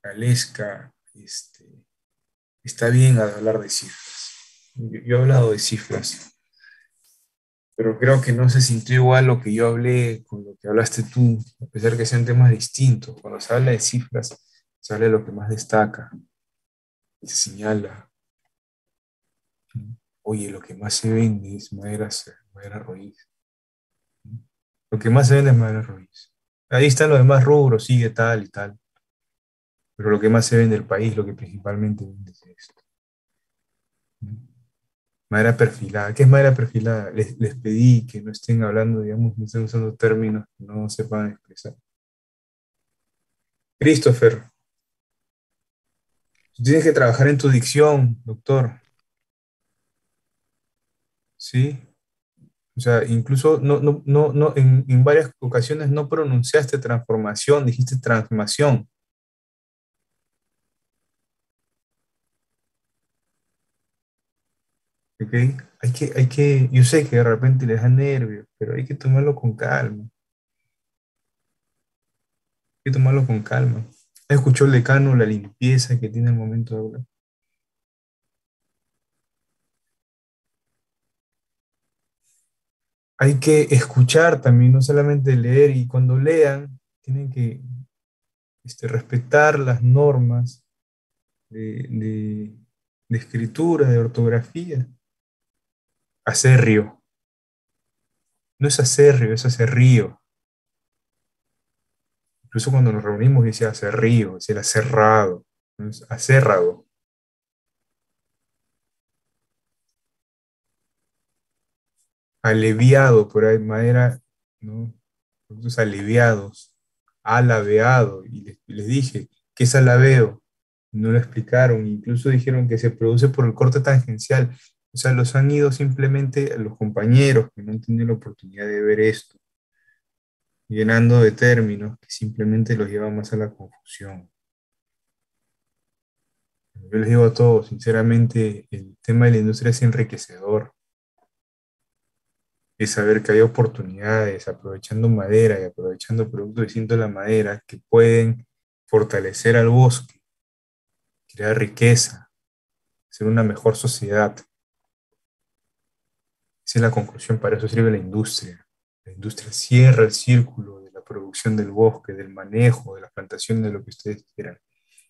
Galesca, está bien hablar de cifras. Yo he hablado de cifras, pero creo que no se sintió igual lo que yo hablé con lo que hablaste tú, a pesar que sean temas distintos. Cuando se habla de cifras, se habla de lo que más destaca, se señala. Oye, lo que más se vende es madera rojiza. Lo que más se vende es madera rojiza. Ahí están los demás rubros, sigue tal y tal. Pero lo que más se vende del país, lo que principalmente vende es esto. Madera perfilada. ¿Qué es madera perfilada? Les pedí que no estén hablando, digamos, no estén usando términos que no sepan expresar. Christopher, tú tienes que trabajar en tu dicción, doctor. ¿Sí? O sea, incluso en varias ocasiones no pronunciaste transformación, dijiste transformación. ¿Ok? Yo sé que de repente les da nervios, pero hay que tomarlo con calma. Hay que tomarlo con calma. ¿Escuchó el decano la limpieza que tiene el momento de hablar? Hay que escuchar también, no solamente leer, y cuando lean, tienen que respetar las normas de escritura, de ortografía. Acerrio. No es acerrio, es acerrío. Incluso cuando nos reunimos dice acerrío, es el acerrado, no es acerrado. Aleviado, por ahí, madera, ¿no? Productos aliviados, alabeado, y les dije, ¿qué es alabeo? No lo explicaron, incluso dijeron que se produce por el corte tangencial. O sea, los han ido simplemente los compañeros que no han tenido la oportunidad de ver esto, llenando de términos que simplemente los llevan más a la confusión. Yo les digo a todos, sinceramente, el tema de la industria es enriquecedor. Es saber que hay oportunidades, aprovechando madera y aprovechando productos distintos de la madera que pueden fortalecer al bosque, crear riqueza, ser una mejor sociedad. Esa es la conclusión, para eso sirve la industria. La industria cierra el círculo de la producción del bosque, del manejo, de la plantación, de lo que ustedes quieran.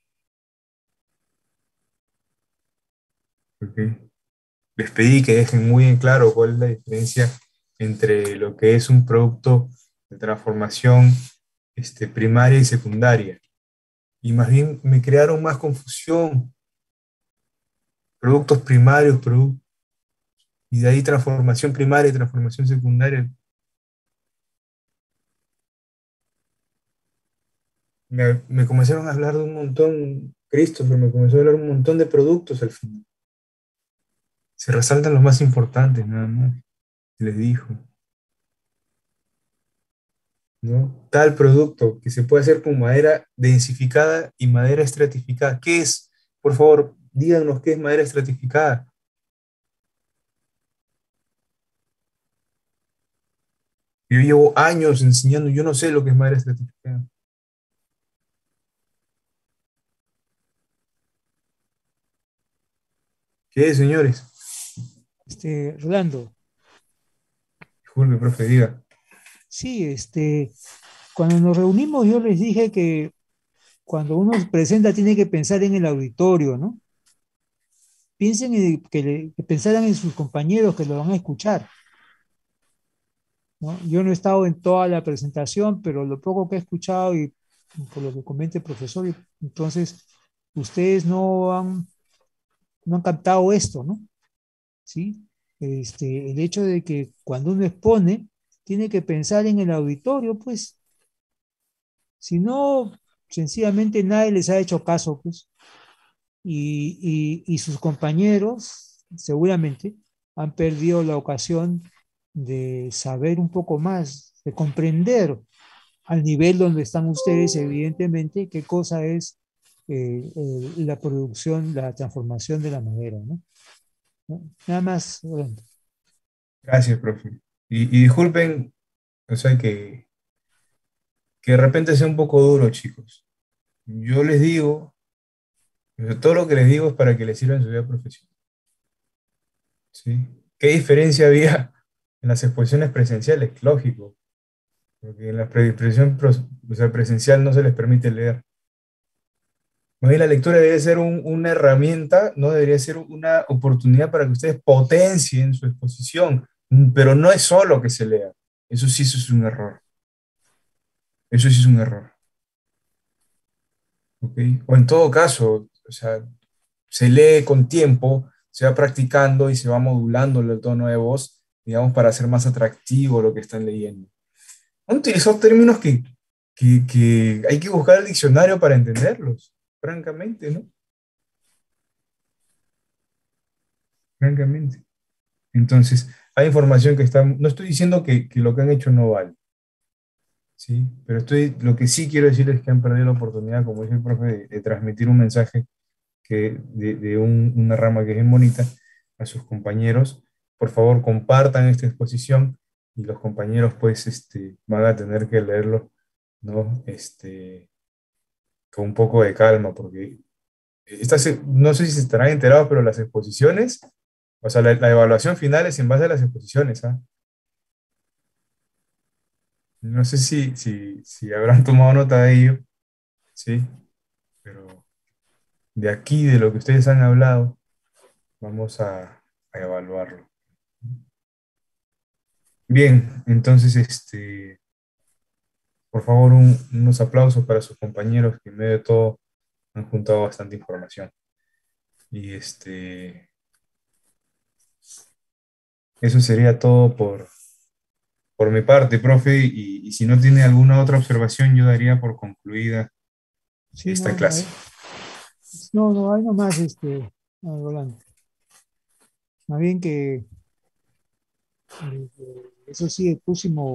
¿Ok? Les pedí que dejen muy en claro cuál es la diferencia entre lo que es un producto de transformación primaria y secundaria. Y más bien me crearon más confusión. Productos primarios, y de ahí transformación primaria y transformación secundaria. Me comenzaron a hablar de un montón, Christopher, me comenzó a hablar un montón de productos al final. Se resaltan los más importantes, nada más. Les dijo, ¿no? Tal producto que se puede hacer con madera densificada y madera estratificada. ¿Qué es? Por favor, díganos qué es madera estratificada. Yo llevo años enseñando, yo no sé lo que es madera estratificada. ¿Qué es, señores? Rolando, Disculpe, profe, diga. sí, cuando nos reunimos yo les dije que cuando uno presenta tiene que pensar en el auditorio, ¿no? Piensen que pensaran en sus compañeros que lo van a escuchar, ¿no? Yo no he estado en toda la presentación, pero lo poco que he escuchado y por lo que comenta el profesor, entonces ustedes no han captado esto, ¿no? ¿Sí? El hecho de que cuando uno expone, tiene que pensar en el auditorio, pues, si no, sencillamente nadie les ha hecho caso, pues, y sus compañeros seguramente han perdido la ocasión de saber un poco más, de comprender al nivel donde están ustedes, evidentemente, qué cosa es la producción, la transformación de la madera, ¿no? ¿No? Nada más, Rolando. Gracias, profe. Y disculpen, o sea, que de repente sea un poco duro, chicos. yo les digo, o sea, todo lo que les digo es para que les sirva en su vida profesional, ¿sí? ¿Qué diferencia había en las exposiciones presenciales? Lógico, porque en la exposición o sea, presencial no se les permite leer. Más bien la lectura debe ser una herramienta, no debería ser una oportunidad para que ustedes potencien su exposición, pero no es solo que se lea. Eso es un error. Eso sí es un error. ¿Ok? O en todo caso, o sea, se lee con tiempo, se va practicando y se va modulando el tono de voz, digamos, para hacer más atractivo lo que están leyendo. Han utilizado términos que hay que buscar el diccionario para entenderlos, francamente, ¿no? Francamente. Entonces, hay información que está, no estoy diciendo que lo que han hecho no vale, ¿sí? Pero lo que sí quiero decir es que han perdido la oportunidad, como dice el profe, de transmitir un mensaje una rama que es bien bonita a sus compañeros. Por favor, compartan esta exposición y los compañeros pues van a tener que leerlo, ¿no? Con un poco de calma, porque no sé si se estarán enterados, pero las exposiciones, o sea, la evaluación final es en base a las exposiciones, ¿ah? No sé si habrán tomado nota de ello, ¿sí? Pero de aquí, de lo que ustedes han hablado, vamos a evaluarlo. Bien, entonces, por favor, unos aplausos para sus compañeros que en medio de todo han juntado bastante información. Y eso sería todo por mi parte, profe, y si no tiene alguna otra observación, yo daría por concluida Sí, esta no, no hay, clase. no hay nomás, Rolando. Más bien que, eso sí, el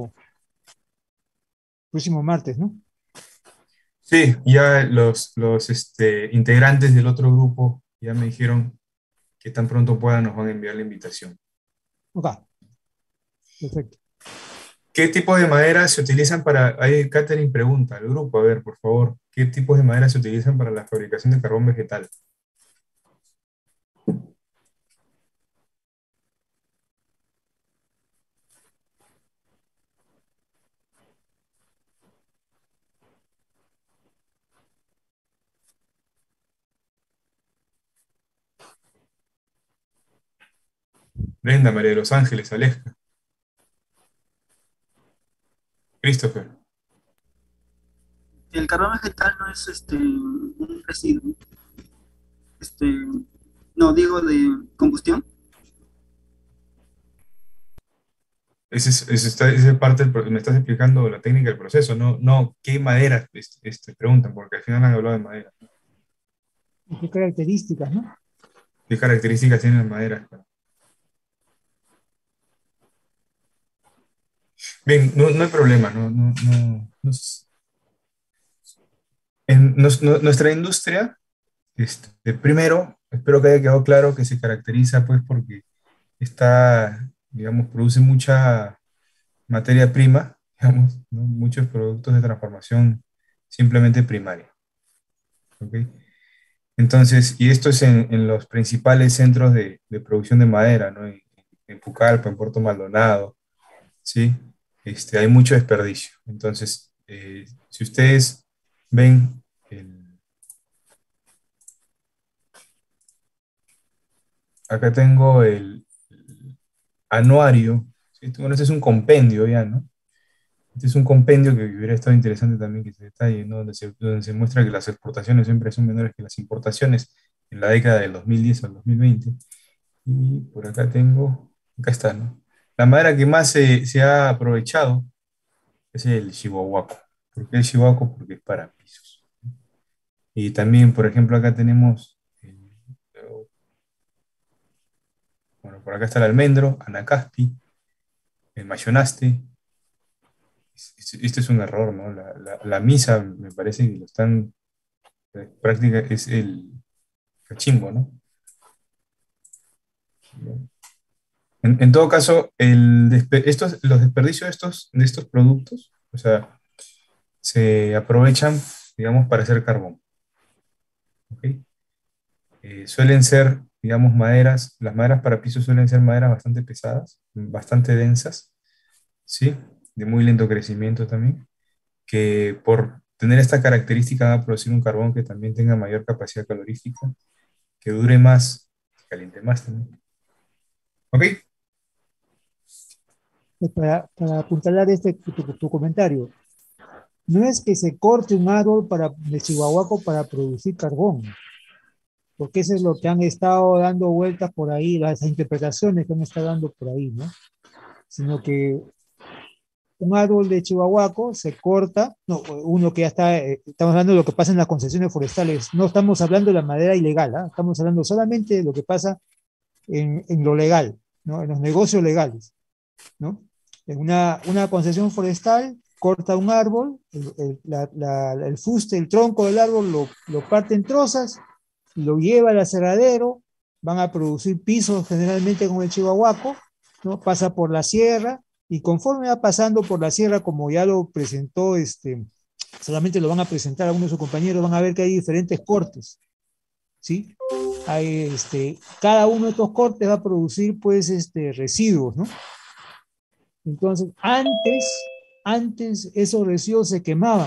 próximo martes, ¿no? Sí, ya los integrantes del otro grupo ya me dijeron que tan pronto puedan nos van a enviar la invitación. Ok, perfecto. ¿Qué tipo de madera se utilizan para, ahí Catherine pregunta al grupo, a ver, por favor, ¿qué tipos de madera se utilizan para la fabricación de carbón vegetal? Brenda, María de los Ángeles, Aleja, Christopher. El carbón vegetal no es un residuo, este, no digo de combustión. Esa es parte me estás explicando la técnica del proceso, no qué madera preguntan, porque al final han hablado de madera. ¿Y qué características, no? ¿Qué características tienen las maderas? Bien, no hay problema, nuestra industria, primero, espero que haya quedado claro que se caracteriza pues porque digamos, produce mucha materia prima, digamos, ¿no? Muchos productos de transformación simplemente primaria. ¿Ok? Entonces, y esto es en los principales centros de producción de madera, ¿no? En Pucallpa, en Puerto Maldonado, ¿sí? Hay mucho desperdicio. Entonces, si ustedes ven acá tengo el anuario, ¿sí? Bueno, este es un compendio ya, ¿no? Este es un compendio que hubiera estado interesante también que se detalle, ¿no? Donde se muestra que las exportaciones siempre son menores que las importaciones en la década del 2010 al 2020. Y por acá está, ¿no? La madera que más se ha aprovechado es el chihuahuaco. ¿Por qué el chihuahuaco? Porque es para pisos. Y también, por ejemplo, acá tenemos, bueno, por acá está el almendro, Anacaspi, el mayonaste. Este es un error, ¿no? La misa me parece que lo están, práctica es el cachimbo, ¿no? En todo caso, los desperdicios de estos productos, o sea, se aprovechan, digamos, para hacer carbón. ¿ok? Suelen ser, digamos, maderas, las maderas para pisos suelen ser maderas bastante pesadas, bastante densas, ¿sí? De muy lento crecimiento también, que por tener esta característica van a producir un carbón que también tenga mayor capacidad calorífica, que dure más, que caliente más también. ¿Ok? Para apuntalar tu comentario, no es que se corte un árbol de chihuahuaco para producir carbón, porque eso es lo que han estado dando vueltas por ahí, las interpretaciones que han estado dando por ahí, ¿no? Sino que un árbol de chihuahuaco se corta, no, uno que ya está, estamos hablando de lo que pasa en las concesiones forestales, no estamos hablando de la madera ilegal, ¿ah? Estamos hablando solamente de lo que pasa en lo legal, ¿no? En los negocios legales, ¿no? En una concesión forestal corta un árbol, el fuste, el tronco del árbol lo parte en trozas, lo lleva al aserradero, van a producir pisos generalmente con el chihuahuaco, ¿no? Pasa por la sierra, y conforme va pasando por la sierra, como ya lo presentó, solamente lo van a presentar algunos de sus compañeros, van a ver que hay diferentes cortes, ¿sí? Hay, cada uno de estos cortes va a producir, pues, residuos, ¿no? Entonces, antes esos residuos se quemaban,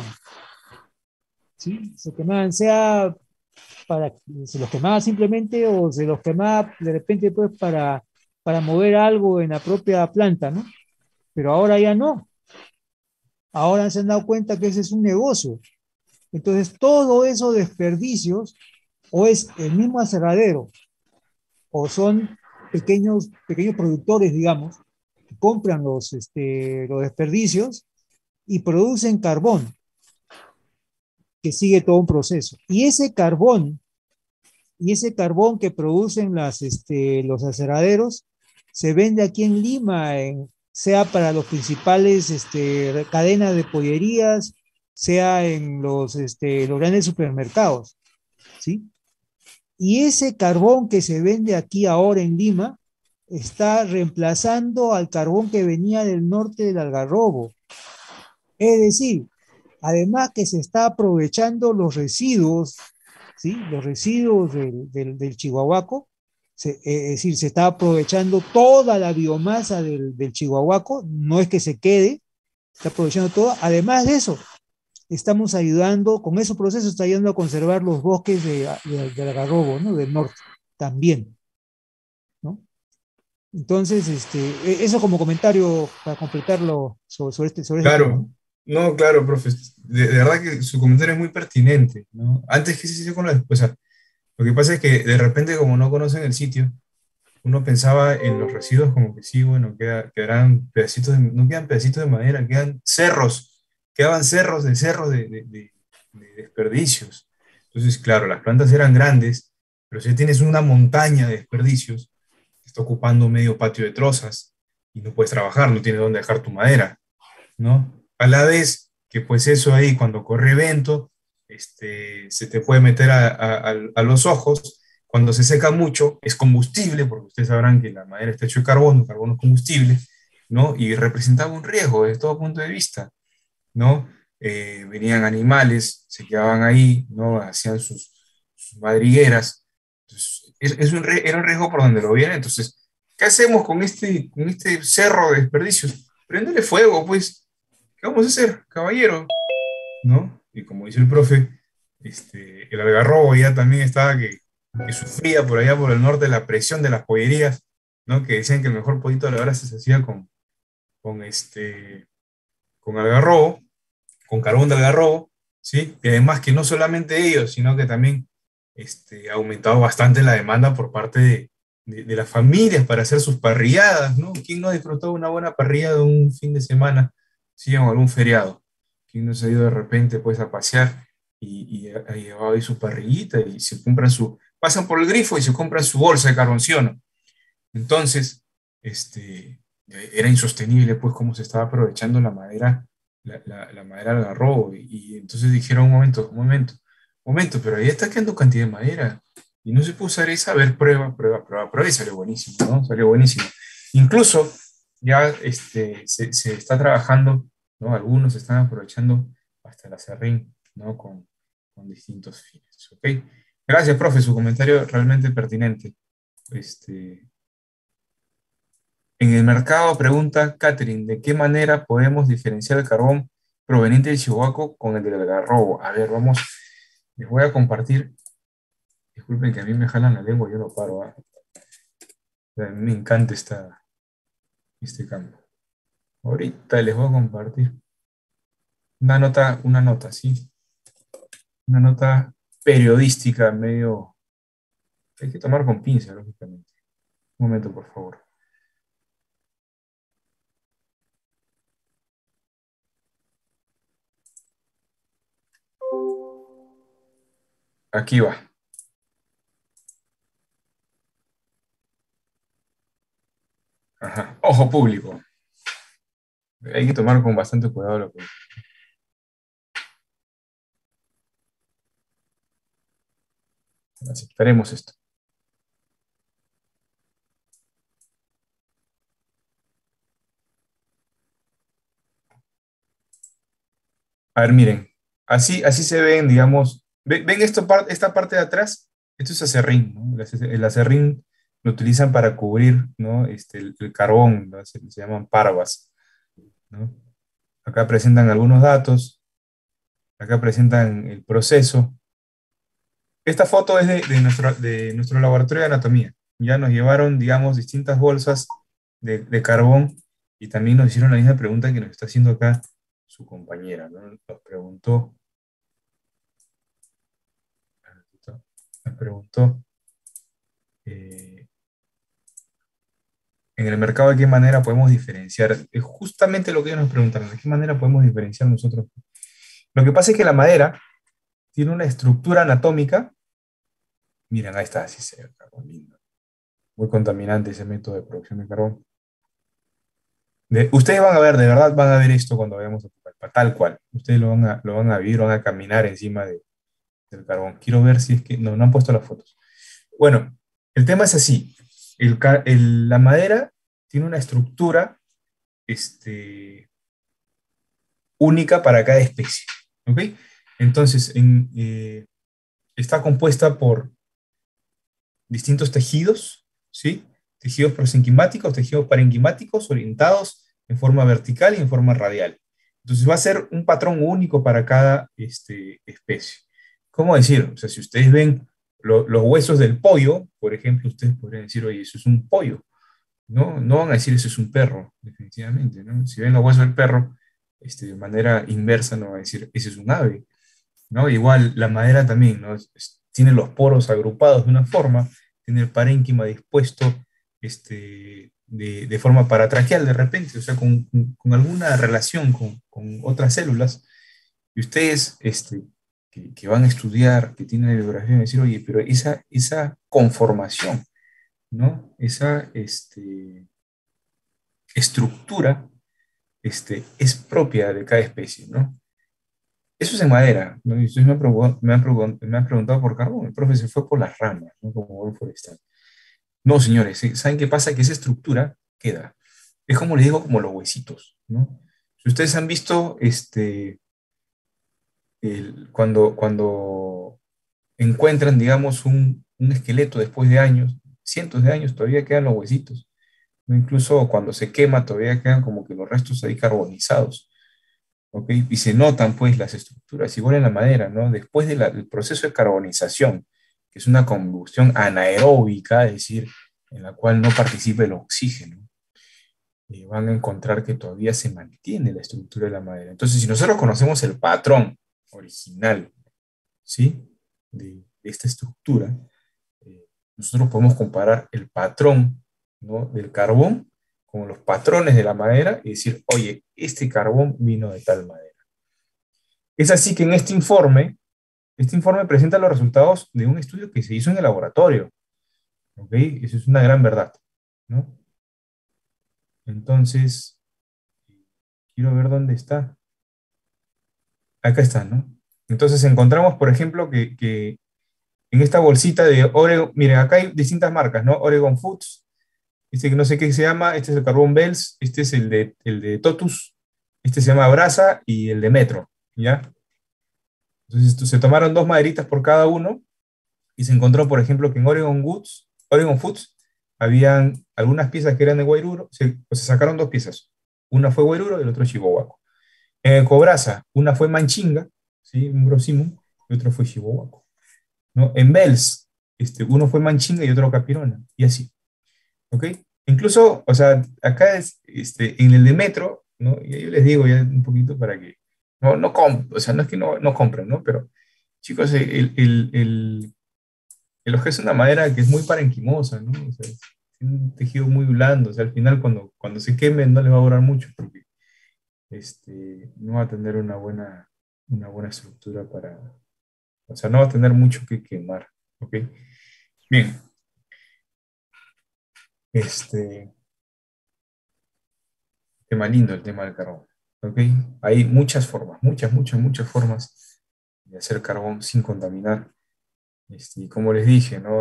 ¿sí? Se quemaban, sea se los quemaba simplemente o se los quemaba de repente, pues, para mover algo en la propia planta, ¿no? Pero ahora ya no. Ahora se han dado cuenta que ese es un negocio. Entonces, todo esos desperdicios, o es el mismo aserradero, o son pequeños productores, digamos, que compran los desperdicios y producen carbón, que sigue todo un proceso. Y ese carbón que producen los aceraderos se vende aquí en Lima, sea para los principales cadenas de pollerías, sea en los grandes supermercados, ¿sí? Y ese carbón que se vende aquí ahora en Lima está reemplazando al carbón que venía del norte del Algarrobo. Es decir, además que se está aprovechando los residuos, ¿sí? Los residuos del chihuahuaco, es decir, se está aprovechando toda la biomasa del chihuahuaco, no es que se quede, se está aprovechando todo. Además de eso, estamos ayudando, con esos procesos está ayudando a conservar los bosques del Algarrobo, ¿no? Del norte, también, ¿no? Entonces, eso como comentario para completarlo sobre este tema, Claro, ¿no? no, claro, profe, de verdad que su comentario es muy pertinente, ¿no? Antes que se hizo con la después, lo que pasa es que de repente como no conocen el sitio, uno pensaba en los residuos como que sí, bueno, quedarán pedacitos no quedan pedacitos de madera, quedaban cerros de cerros de desperdicios. Entonces, claro, las plantas eran grandes, pero si tienes una montaña de desperdicios, que está ocupando medio patio de trozas y no puedes trabajar, no tienes dónde dejar tu madera, ¿no? A la vez que pues eso ahí cuando corre viento, se te puede meter a los ojos, cuando se seca mucho es combustible, porque ustedes sabrán que la madera está hecho de carbono, el carbono es combustible, ¿no? Y representaba un riesgo desde todo punto de vista, ¿no? Venían animales, se quedaban ahí, ¿no? Hacían sus madrigueras, entonces, era un riesgo por donde lo viene, entonces, ¿qué hacemos con este cerro de desperdicios? Préndele fuego, pues. ¿Qué vamos a hacer, caballero? ¿No? Y como dice el profe, el algarrobo ya también estaba que sufría por allá por el norte la presión de las pollerías, ¿no? Que decían que el mejor pollito de la brasa se hacía con algarrobo, con carbón de algarrobo, ¿sí? Y además que no solamente ellos, sino que también ha aumentado bastante la demanda por parte de las familias para hacer sus parrilladas, ¿no? ¿Quién no disfrutó una buena parrillada de un fin de semana, sí, o algún feriado? ¿Quién no se ha ido de repente pues a pasear y ha llevado ahí su parrillita y se compran pasan por el grifo y se compran su bolsa de carboncillo? Entonces, era insostenible pues cómo se estaba aprovechando la madera, la madera del algarrobo. Y entonces dijeron, un momento, pero ahí está quedando cantidad de madera. Y no se puede usar esa, a ver, prueba, y salió buenísimo, ¿no? Salió buenísimo. Incluso ya se está trabajando, ¿no? Algunos están aprovechando hasta el acerrín, ¿no? Con distintos fines, ¿ok? Gracias, profe, su comentario realmente pertinente. Este, en el mercado pregunta Catherine, ¿de qué manera podemos diferenciar el carbón proveniente del Chihuahua con el del Algarrobo? A ver, vamos, les voy a compartir. Disculpen que a mí me jalan la lengua, yo no paro. A mí me encanta este campo. Ahorita les voy a compartir una nota, ¿sí? Una nota periodística, medio. Hay que tomar con pinza, lógicamente. Un momento, por favor. Aquí va. Ajá. Ojo público. Hay que tomar con bastante cuidado lo que. Aceptaremos esto. A ver, miren. Así se ven, digamos. ¿Ven esto, esta parte de atrás? Esto es acerrín, ¿no? El acerrín lo utilizan para cubrir, ¿no? El carbón, ¿no? Se llaman parvas, ¿no? Acá presentan algunos datos. Acá presentan el proceso. Esta foto es de nuestro laboratorio de anatomía. Ya nos llevaron, digamos, distintas bolsas de carbón y también nos hicieron la misma pregunta que nos está haciendo acá su compañera, ¿no? Nos preguntó en el mercado de qué manera podemos diferenciar. Es justamente lo que ellos nos preguntaron, de qué manera podemos diferenciar nosotros. Lo que pasa es que la madera tiene una estructura anatómica. Miren, ahí está, así se ve el carbón lindo. Muy contaminante ese método de producción de carbón. Ustedes van a ver, de verdad van a ver esto cuando vayamos a Pucallpa, tal cual. Ustedes lo van a vivir, van a caminar encima del carbón. Quiero ver si es que. No, no han puesto las fotos. Bueno, el tema es así. La madera tiene una estructura única para cada especie. ¿Ok? Entonces, está compuesta por distintos tejidos, ¿sí? Tejidos prosenquimáticos, tejidos parenquimáticos, orientados en forma vertical y en forma radial. Entonces va a ser un patrón único para cada especie. ¿Cómo decir? O sea, si ustedes ven los huesos del pollo, por ejemplo, ustedes podrían decir, oye, eso es un pollo. No, no van a decir eso es un perro, definitivamente, ¿no? Si ven los huesos del perro, de manera inversa, no van a decir, ese es un ave, ¿no? Igual la madera también, ¿no? Tiene los poros agrupados de una forma, tiene el parénquima dispuesto de forma paratraqueal de repente, o sea, con alguna relación con otras células, y ustedes que van a estudiar, que tienen la bibliografía, van a decir, oye, pero esa conformación, ¿no? Esa estructura es propia de cada especie, ¿no? Eso es en madera, ¿no? Y ustedes me han preguntado por carbón. El profe se fue por las ramas, ¿no? Como buen forestal. No, señores, ¿sí? ¿Saben qué pasa? Que esa estructura queda. Es como les digo, como los huesitos, ¿no? Si ustedes han visto, cuando encuentran, digamos, un esqueleto después de años, cientos de años, todavía quedan los huesitos, ¿no? Incluso cuando se quema, todavía quedan como que los restos ahí carbonizados. ¿Ok? Y se notan pues las estructuras, igual en la madera, ¿no? Después del proceso de carbonización, que es una combustión anaeróbica, es decir, en la cual no participa el oxígeno, van a encontrar que todavía se mantiene la estructura de la madera. Entonces, si nosotros conocemos el patrón original, ¿sí? De esta estructura, nosotros podemos comparar el patrón, ¿no? Del carbón con los patrones de la madera y decir, oye, este carbón vino de tal madera. Es así que en este informe presenta los resultados de un estudio que se hizo en el laboratorio. ¿Ok? Eso es una gran verdad, ¿no? Entonces, quiero ver dónde está. Acá está, ¿no? Entonces encontramos, por ejemplo, que en esta bolsita de Oregon, miren, acá hay distintas marcas, ¿no? Oregon Foods, este que no sé qué se llama, este es el Carbon Bells, este es el de Totus, este se llama Brasa y el de Metro, ¿ya? Entonces se tomaron 2 maderitas por cada uno y se encontró, por ejemplo, que en Oregon Foods, habían algunas piezas que eran de Guairuro, pues se sacaron dos piezas. Una fue Guairuro y el otro Chihuahua. En el Cobrasa, una fue Manchinga, ¿sí? Un Brosimo, y otro fue Chihuahua, ¿no? En Bells, uno fue Manchinga y otro Capirona, y así, ¿ok? Incluso, o sea, acá en el de Metro, ¿no? Y yo les digo ya un poquito para que, o sea, no es que no compren, ¿no? Pero, chicos, el ojé es una madera que es muy parenquimosa, ¿no? O sea, es un tejido muy blando, o sea, al final cuando se queme no les va a durar mucho, porque no va a tener una buena estructura o sea, no va a tener mucho que quemar, ¿ok? Bien, tema lindo el tema del carbón, ¿ok? Hay muchas formas, muchas formas de hacer carbón sin contaminar. Y como les dije, ¿no?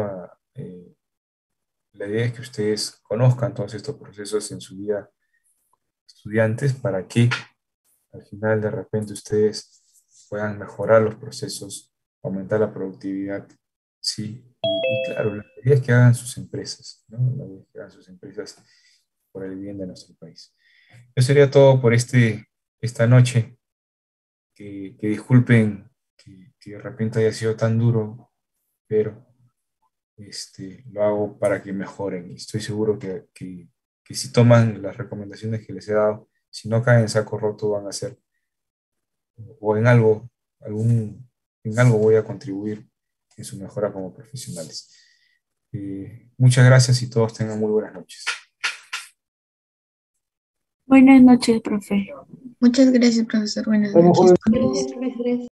La idea es que ustedes conozcan todos estos procesos en su vida estudiantes para que al final de repente ustedes puedan mejorar los procesos, aumentar la productividad, ¿sí? Y claro, la idea es que hagan sus empresas, ¿no? La idea es que hagan sus empresas por el bien de nuestro país. Eso sería todo por esta noche. Que disculpen que de repente haya sido tan duro, pero lo hago para que mejoren. Y estoy seguro que si toman las recomendaciones que les he dado, si no caen en saco roto, van a hacer, o en algo voy a contribuir en su mejora como profesionales. Muchas gracias y todos tengan muy buenas noches. Buenas noches, profe. Muchas gracias, profesor. Buenas Bueno, noches. joven. Gracias, profesores.